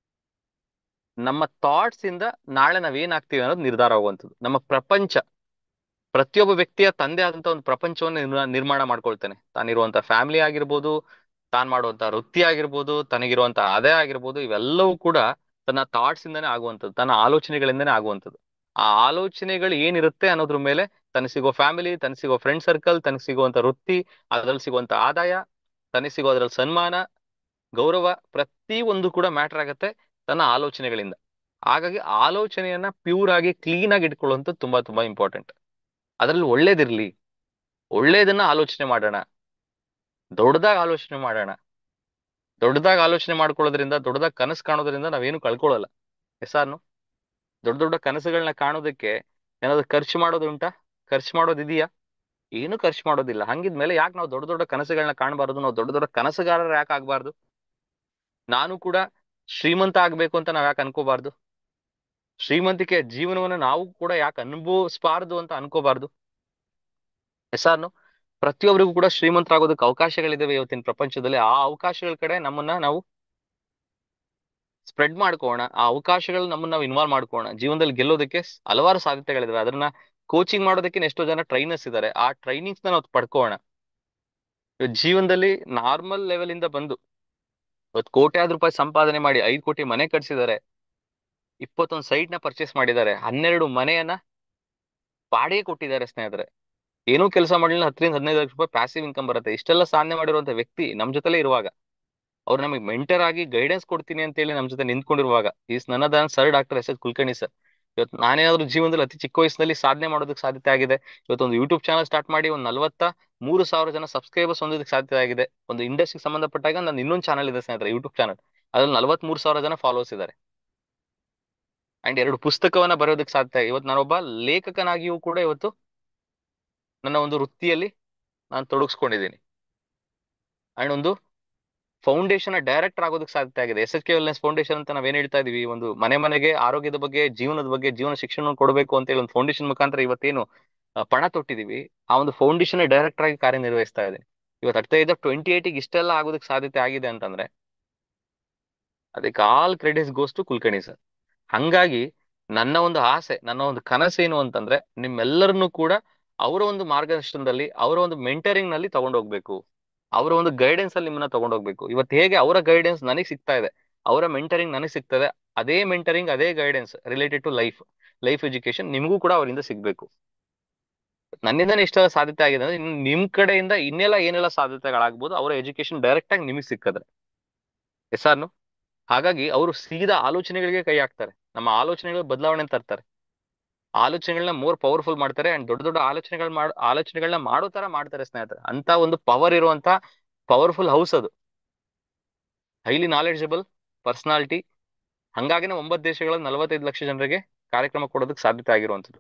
ನಮ್ಮ ಥಾಟ್ಸ್ ಇಂದ ನಾಳೆ ನಾವೇನಾಗ್ತೀವಿ ಅನ್ನೋದು ನಿರ್ಧಾರ ಆಗುವಂಥದ್ದು. ನಮ್ಮ ಪ್ರಪಂಚ, ಪ್ರತಿಯೊಬ್ಬ ವ್ಯಕ್ತಿಯ ತಂದೆ ಆದಂತ ಒಂದು ಪ್ರಪಂಚವನ್ನು ನಿರ್ಮಾಣ ಮಾಡ್ಕೊಳ್ತಾನೆ. ತಾನಿರುವಂತ ಫ್ಯಾಮಿಲಿ ಆಗಿರ್ಬೋದು, ತಾನ್ ಮಾಡುವಂತ ವೃತ್ತಿ ಆಗಿರ್ಬೋದು, ತನಗಿರುವಂತ ಆದಾಯ ಆಗಿರ್ಬೋದು, ಇವೆಲ್ಲವೂ ಕೂಡ ತನ್ನ ಥಾಟ್ಸ್ ಇಂದಾನೆ ಆಗುವಂಥದ್ದು, ತನ್ನ ಆಲೋಚನೆಗಳಿಂದಾನೇ ಆಗುವಂಥದ್ದು. ಆ ಆಲೋಚನೆಗಳು ಏನಿರುತ್ತೆ ಅನ್ನೋದ್ರ ಮೇಲೆ ತನಗೆ ಸಿಗೋ ಫ್ಯಾಮಿಲಿ, ತನಗೆ ಸಿಗೋ ಫ್ರೆಂಡ್ ಸರ್ಕಲ್, ತನಗೆ ಸಿಗುವಂತ ವೃತ್ತಿ, ಅದ್ರಲ್ಲಿ ಸಿಗುವಂತ ಆದಾಯ, ತನಗೆ ಸಿಗೋ ಅದ್ರಲ್ಲಿ ಸನ್ಮಾನ, ಗೌರವ, ಪ್ರತಿ ಒಂದು ಕೂಡ ಮ್ಯಾಟರ್ ಆಗತ್ತೆ ತನ್ನ ಆಲೋಚನೆಗಳಿಂದ. ಹಾಗಾಗಿ ಆಲೋಚನೆಯನ್ನ ಪ್ಯೂರ್ ಆಗಿ ಕ್ಲೀನ್ ಆಗಿ ಇಟ್ಕೊಳ್ಳುವಂಥದ್ದು ತುಂಬಾ ತುಂಬಾ ಇಂಪಾರ್ಟೆಂಟ್. ಅದ್ರಲ್ಲಿ ಒಳ್ಳೇದಿರ್ಲಿ, ಒಳ್ಳೇದನ್ನ ಆಲೋಚನೆ ಮಾಡೋಣ, ದೊಡ್ಡದಾಗಿ ಆಲೋಚನೆ ಮಾಡೋಣ. ದೊಡ್ಡದಾಗಿ ಆಲೋಚನೆ ಮಾಡ್ಕೊಳ್ಳೋದ್ರಿಂದ, ದೊಡ್ಡದಾಗಿ ಕನಸು ಕಾಣೋದ್ರಿಂದ ನಾವೇನು ಕಳ್ಕೊಳ್ಳಲ್ಲ. ಹೆಸಾರ್ನು, ದೊಡ್ಡ ದೊಡ್ಡ ಕನಸುಗಳನ್ನ ಕಾಣೋದಕ್ಕೆ ಏನಾದ್ರು ಖರ್ಚು ಮಾಡೋದು ಉಂಟಾ? ಖರ್ಚು ಮಾಡೋದಿದೆಯಾ? ಏನು ಖರ್ಚು ಮಾಡೋದಿಲ್ಲ. ಹಂಗಿದ್ಮೇಲೆ ಯಾಕೆ ನಾವು ದೊಡ್ಡ ದೊಡ್ಡ ಕನಸುಗಳನ್ನ ಕಾಣಬಾರ್ದು? ನಾವು ದೊಡ್ಡ ದೊಡ್ಡ ಕನಸುಗಾರರು ಯಾಕೆ ಆಗ್ಬಾರ್ದು? ನಾನು ಕೂಡ ಶ್ರೀಮಂತ ಆಗ್ಬೇಕು ಅಂತ ನಾವ್ ಯಾಕೆ ಅನ್ಕೋಬಾರ್ದು? ಶ್ರೀಮಂತಿಕೆ ಜೀವನವನ್ನು ನಾವು ಕೂಡ ಯಾಕೆ ಅನುಭವಿಸಬಾರ್ದು ಅಂತ ಅನ್ಕೋಬಾರ್ದು? ಹೆಸಾರ್ನು, ಪ್ರತಿಯೊಬ್ಬರಿಗೂ ಕೂಡ ಶ್ರೀಮಂತರಾಗೋದಕ್ಕೆ ಅವಕಾಶಗಳಿದಾವೆ ಇವತ್ತಿನ ಪ್ರಪಂಚದಲ್ಲಿ. ಆ ಅವಕಾಶಗಳ ಕಡೆ ನಮ್ಮನ್ನ ನಾವು ಸ್ಪ್ರೆಡ್ ಮಾಡ್ಕೋಣ, ಆ ಅವಕಾಶಗಳು ನಮ್ಮನ್ನ ನಾವು ಇನ್ವಾಲ್ವ್ ಮಾಡ್ಕೋಣ. ಜೀವನದಲ್ಲಿ ಗೆಲ್ಲೋದಕ್ಕೆ ಹಲವಾರು ಸಾಧ್ಯತೆಗಳಿದಾವೆ. ಅದನ್ನ ಕೋಚಿಂಗ್ ಮಾಡೋದಕ್ಕೆ ಎಷ್ಟೋ ಜನ ಟ್ರೈನರ್ಸ್ ಇದ್ದಾರೆ. ಆ ಟ್ರೈನಿಂಗ್ಸ್ ನಾವು ಪಡ್ಕೋಣ. ಜೀವನದಲ್ಲಿ ನಾರ್ಮಲ್ ಲೆವೆಲ್ ಇಂದ ಬಂದು ಇವತ್ತು ಕೋಟ್ಯಾದ ರೂಪಾಯಿ ಸಂಪಾದನೆ ಮಾಡಿ 5 ಕೋಟಿ ಮನೆ ಕಟ್ಸಿದ್ದಾರೆ, 21 ಸೈಟ್ ನ ಪರ್ಚೇಸ್ ಮಾಡಿದ್ದಾರೆ, 12 ಮನೆಯನ್ನ ಬಾಡಿಗೆ ಕೊಟ್ಟಿದ್ದಾರೆ ಸ್ನೇಹಿತರೆ. ಏನೂ ಕೆಲಸ ಮಾಡಲಿಲ್ಲ, 10 ರಿಂದ 15 ಲಕ್ಷ ರೂಪಾಯಿ ಪ್ಯಾಸಿವ್ ಇನ್ಕಮ್ ಬರುತ್ತೆ. ಇಷ್ಟೆಲ್ಲ ಸಾಧನೆ ಮಾಡಿರುವಂತ ವ್ಯಕ್ತಿ ನಮ್ ಜೊತೆಲೇ ಇರುವಾಗ, ಅವ್ರು ನಮಗೆ ಮೆಂಟರ್ ಆಗಿ ಗೈಡೆನ್ಸ್ ಕೊಡ್ತೀನಿ ಅಂತ ಹೇಳಿ ನಮ್ ಜೊತೆ ನಿಂತ್ಕೊಂಡಿರುವಾಗ, is none of sir doctor S S Kulkarni sir. ಇವತ್ತು ನಾನೇನಾದ್ರೂ ಜೀವನದಲ್ಲಿ ಅತಿ ಚಿಕ್ಕ ವಯಸ್ಸಿನಲ್ಲಿ ಸಾಧನೆ ಮಾಡೋದಕ್ಕೆ ಸಾಧ್ಯತೆ ಆಗಿದೆ. ಇವತ್ತೊಂದು ಯೂಟ್ಯೂಬ್ ಚಾನಲ್ ಸ್ಟಾರ್ಟ್ ಮಾಡಿ ಒಂದು 43,000 ಜನ ಸಬ್ಸ್ಕ್ರೈಬರ್ಸ್ ಹೊಂದೋದಕ್ಕೆ ಸಾಧ್ಯತೆ ಆಗಿದೆ. ಒಂದು ಇಂಡಸ್ಟ್ರಿಗೆ ಸಂಬಂಧಪಟ್ಟಾಗ ನನ್ನ ಇನ್ನೊಂದು ಚಾನಲ್ ಇದೆ ಸ್ನೇಹಿತರೆ, ಯೂಟ್ಯೂಬ್ ಚಾನಲ್. ಅದ್ರಲ್ಲಿ 43,000 ಜನ ಫಾಲೋವರ್ಸ್ ಇದ್ದಾರೆ. ಅಂಡ್ 2 ಪುಸ್ತಕವನ್ನ ಬರೆಯೋದಕ್ಕೆ ಸಾಧ್ಯ. ಇವತ್ತು ನಾನೊಬ್ಬ ಲೇಖಕನಾಗಿಯೂ ಕೂಡ ಇವತ್ತು ನನ್ನ ಒಂದು ವೃತ್ತಿಯಲ್ಲಿ ನಾನು ತೊಡಗಿಸ್ಕೊಂಡಿದ್ದೀನಿ. ಅಂಡ್ ಒಂದು ಫೌಂಡೇಶನ್ ಡೈರೆಕ್ಟರ್ ಆಗೋದಕ್ಕೆ ಸಾಧ್ಯತೆ ಆಗಿದೆ. S S K wellness foundation ಅಂತ ನಾವೇನ್ ಹೇಳ್ತಾ ಇದೀವಿ, ಒಂದು ಮನೆ ಮನೆಗೆ ಆರೋಗ್ಯದ ಬಗ್ಗೆ, ಜೀವನದ ಬಗ್ಗೆ, ಜೀವನ ಶಿಕ್ಷಣ ಕೊಡಬೇಕು ಅಂತ ಹೇಳಿ ಒಂದು ಫೌಂಡೇಶನ್ ಮುಖಾಂತರ ಇವತ್ತೇನು ಪಣ ತೊಟ್ಟಿದೀವಿ, ಆ ಒಂದು ಫೌಂಡೇಶನ್ ಡೈರೆಕ್ಟರ್ ಆಗಿ ಕಾರ್ಯನಿರ್ವಹಿಸ್ತಾ ಇದ್ದೀನಿ. ಇವತ್ತು ಅಟ್ ದ ಏಜ್ ಆಫ್ 28 ಇಷ್ಟೆಲ್ಲ ಆಗೋದಕ್ಕೆ ಸಾಧ್ಯತೆ ಆಗಿದೆ ಅಂತಂದ್ರೆ ಅದಕ್ಕೆ all credits goes to Kulkarni sir. ಹಂಗಾಗಿ ನನ್ನ ಒಂದು ಆಸೆ, ನನ್ನ ಒಂದು ಕನಸೇನು ಅಂತಂದ್ರೆ, ನಿಮ್ಮೆಲ್ಲರನ್ನೂ ಕೂಡ ಅವರ ಒಂದು ಮಾರ್ಗದರ್ಶನದಲ್ಲಿ, ಅವರ ಒಂದು ಮೆಂಟರಿಂಗ್ ನಲ್ಲಿ ತಗೊಂಡೋಗ್ಬೇಕು, ಅವರ ಒಂದು ಗೈಡೆನ್ಸ್ ಅಲ್ಲಿ ನಿಮ್ಮನ್ನ ತಗೊಂಡೋಗ್ಬೇಕು. ಇವತ್ತು ಹೇಗೆ ಅವರ ಗೈಡೆನ್ಸ್ ನನಗೆ ಸಿಗ್ತಾ ಇದೆ, ಅವರ ಮೆಂಟರಿಂಗ್ ನನಗೆ ಸಿಗ್ತದೆ, ಅದೇ ಮೆಂಟರಿಂಗ್, ಅದೇ guidance related to life, life education ನಿಮಗೂ ಕೂಡ ಅವರಿಂದ ಸಿಗ್ಬೇಕು. ನನ್ನಿಂದನೇ ಇಷ್ಟೆಲ್ಲ ಸಾಧ್ಯತೆ ಆಗಿದೆ ಅಂದ್ರೆ ನಿಮ್ ಕಡೆಯಿಂದ ಇನ್ನೆಲ್ಲ ಏನೆಲ್ಲ ಸಾಧ್ಯತೆಗಳಾಗ್ಬೋದು ಅವರ ಎಜುಕೇಶನ್ ಡೈರೆಕ್ಟ್ ಆಗಿ ನಿಮಗೆ ಸಿಕ್ಕದ್ರೆ. ಎಸ್ಆರ್ನು, ಹಾಗಾಗಿ ಅವರು ಸೀದಾ ಆಲೋಚನೆಗಳಿಗೆ ಕೈ ಹಾಕ್ತಾರೆ, ನಮ್ಮ ಆಲೋಚನೆಗಳ ಬದಲಾವಣೆ ತರ್ತಾರೆ, ಆಲೋಚನೆಗಳನ್ನ ಮೋರ್ ಪವರ್ಫುಲ್ ಮಾಡ್ತಾರೆ. ಅಂಡ್ ದೊಡ್ಡ ದೊಡ್ಡ ಆಲೋಚನೆಗಳನ್ನ ಮಾಡೋ ತರ ಮಾಡ್ತಾರೆ ಸ್ನೇಹಿತರೆ. ಅಂತ ಒಂದು ಪವರ್ ಇರುವಂತ ಪವರ್ಫುಲ್ ಹೌಸ್ ಅದು, ಹೈಲಿ ನಾಲೆಡ್ಜಬಲ್ ಪರ್ಸನಾಲಿಟಿ. ಹಂಗಾಗಿನೇ 9 ದೇಶಗಳಲ್ಲಿ 45 ಲಕ್ಷ ಜನರಿಗೆ ಕಾರ್ಯಕ್ರಮ ಕೊಡೋದಕ್ಕೆ ಸಾಧ್ಯತೆ ಆಗಿರುವಂತದ್ದು.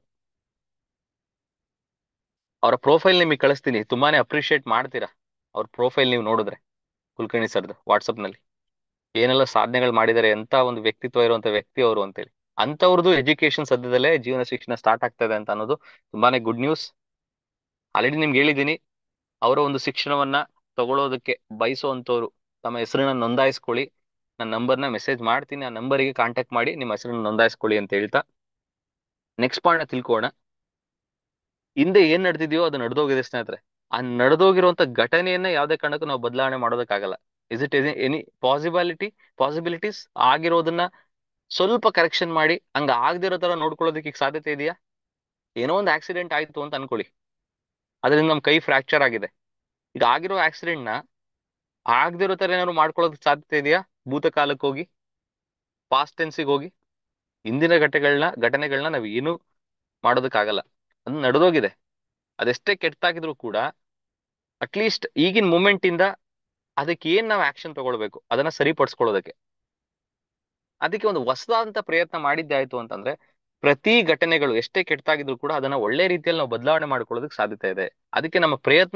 ಅವರ ಪ್ರೊಫೈಲ್ ನಿಮಗೆ ಕಳಿಸ್ತೀನಿ, ತುಂಬಾನೇ ಅಪ್ರಿಶಿಯೇಟ್ ಮಾಡ್ತೀರಾ ಅವ್ರ ಪ್ರೊಫೈಲ್ ನೀವು ನೋಡಿದ್ರೆ. ಕುಲಕರ್ಣಿ ಸರ್ದು ವಾಟ್ಸಪ್ ನಲ್ಲಿ ಏನೆಲ್ಲ ಸಾಧನೆಗಳು ಮಾಡಿದ್ದಾರೆ, ಎಂತ ಒಂದು ವ್ಯಕ್ತಿತ್ವ ಇರುವಂತ ವ್ಯಕ್ತಿ ಅವರು ಅಂತೇಳಿ. ಅಂತವ್ರದ್ದು ಎಜುಕೇಶನ್ ಸದ್ಯದಲ್ಲೇ ಜೀವನ ಶಿಕ್ಷಣ ಸ್ಟಾರ್ಟ್ ಆಗ್ತದೆ ಅಂತ ಅನ್ನೋದು ತುಂಬಾನೇ ಗುಡ್ ನ್ಯೂಸ್. ಆಲ್ರೆಡಿ ನಿಮ್ಗೆ ಹೇಳಿದ್ದೀನಿ, ಅವರ ಒಂದು ಶಿಕ್ಷಣವನ್ನ ತಗೊಳ್ಳೋದಕ್ಕೆ ಬಯಸುವಂತವ್ರು ತಮ್ಮ ಹೆಸರನ್ನ ನೋಂದಾಯಿಸ್ಕೊಳ್ಳಿ. ನನ್ನ ನಂಬರ್ನ ಮೆಸೇಜ್ ಮಾಡ್ತೀನಿ, ಆ ನಂಬರಿಗೆ ಕಾಂಟ್ಯಾಕ್ಟ್ ಮಾಡಿ ನಿಮ್ಮ ಹೆಸರನ್ನ ನೋಂದಾಯಿಸ್ಕೊಳ್ಳಿ ಅಂತ ಹೇಳ್ತಾ ನೆಕ್ಸ್ಟ್ ಪಾಯಿಂಟ್ ತಿಳ್ಕೋಣ. ಹಿಂದೆ ಏನ್ ನಡೆದಿದೆಯೋ ಅದು ನಡೆದೋಗಿದೆ ಸ್ನೇಹಿತರೆ. ಆ ನಡೆದೋಗಿರುವಂತ ಘಟನೆಯನ್ನ ಯಾವ್ದೇ ಕಾರಣಕ್ಕೂ ನಾವು ಬದಲಾವಣೆ ಮಾಡೋದಕ್ಕಾಗಲ್ಲ. ಇಸ್ ಇಟ್ ಎನಿ ಪಾಸಿಬಿಲಿಟೀಸ್ ಆಗಿರೋದನ್ನ ಸ್ವಲ್ಪ ಕರೆಕ್ಷನ್ ಮಾಡಿ ಹಂಗ ಆಗದಿರೋ ತರ ನೋಡ್ಕೊಳ್ಳೋದಕ್ಕೆ ಈಗ ಸಾಧ್ಯತೆ ಇದೆಯಾ? ಏನೋ ಒಂದು ಆಕ್ಸಿಡೆಂಟ್ ಆಯ್ತು ಅಂತ ಅನ್ಕೊಳ್ಳಿ, ಅದರಿಂದ ನಮ್ ಕೈ ಫ್ರಾಕ್ಚರ್ ಆಗಿದೆ. ಈಗ ಆಗಿರೋ ಆಕ್ಸಿಡೆಂಟ್ ನ ಆಗದಿರೋ ತರ ಏನಾದ್ರು ಮಾಡ್ಕೊಳ್ಳೋದಕ್ಕೆ ಸಾಧ್ಯತೆ ಇದೆಯಾ? ಭೂತಕಾಲಕ್ಕೆ ಹೋಗಿ, ಪಾಸ್ಟ್ ಟೆನ್ಸಿಗೆ ಹೋಗಿ ಹಿಂದಿನ ಘಟನೆಗಳನ್ನ ನಾವ್ ಏನು ಮಾಡೋದಕ್ಕಾಗಲ್ಲ. ಅದು ನಡೆದೋಗಿದೆ. ಅದೆಷ್ಟೇ ಕೆಟ್ಟಾಗಿದ್ರು ಕೂಡ ಅಟ್ಲೀಸ್ಟ್ ಈಗಿನ ಮೂಮೆಂಟ್ ಇಂದ ಅದಕ್ಕೆ ಏನ್ ನಾವು ಆಕ್ಷನ್ ತಗೊಳ್ಬೇಕು ಅದನ್ನ ಸರಿಪಡಿಸ್ಕೊಳ್ಳೋದಕ್ಕೆ, ಅದಕ್ಕೆ ಒಂದು ಹೊಸದಾದಂತ ಪ್ರಯತ್ನ ಮಾಡಿದ್ದೆ ಆಯ್ತು ಅಂತಂದ್ರೆ ಪ್ರತಿ ಘಟನೆಗಳು ಎಷ್ಟೇ ಕೆಟ್ಟಾಗಿದ್ರು ಕೂಡ ಅದನ್ನ ಒಳ್ಳೆ ರೀತಿಯಲ್ಲಿ ನಾವು ಬದಲಾವಣೆ ಮಾಡ್ಕೊಳ್ಳೋದಕ್ಕೆ ಸಾಧ್ಯತೆ ಇದೆ. ಅದಕ್ಕೆ ನಮ್ಮ ಪ್ರಯತ್ನ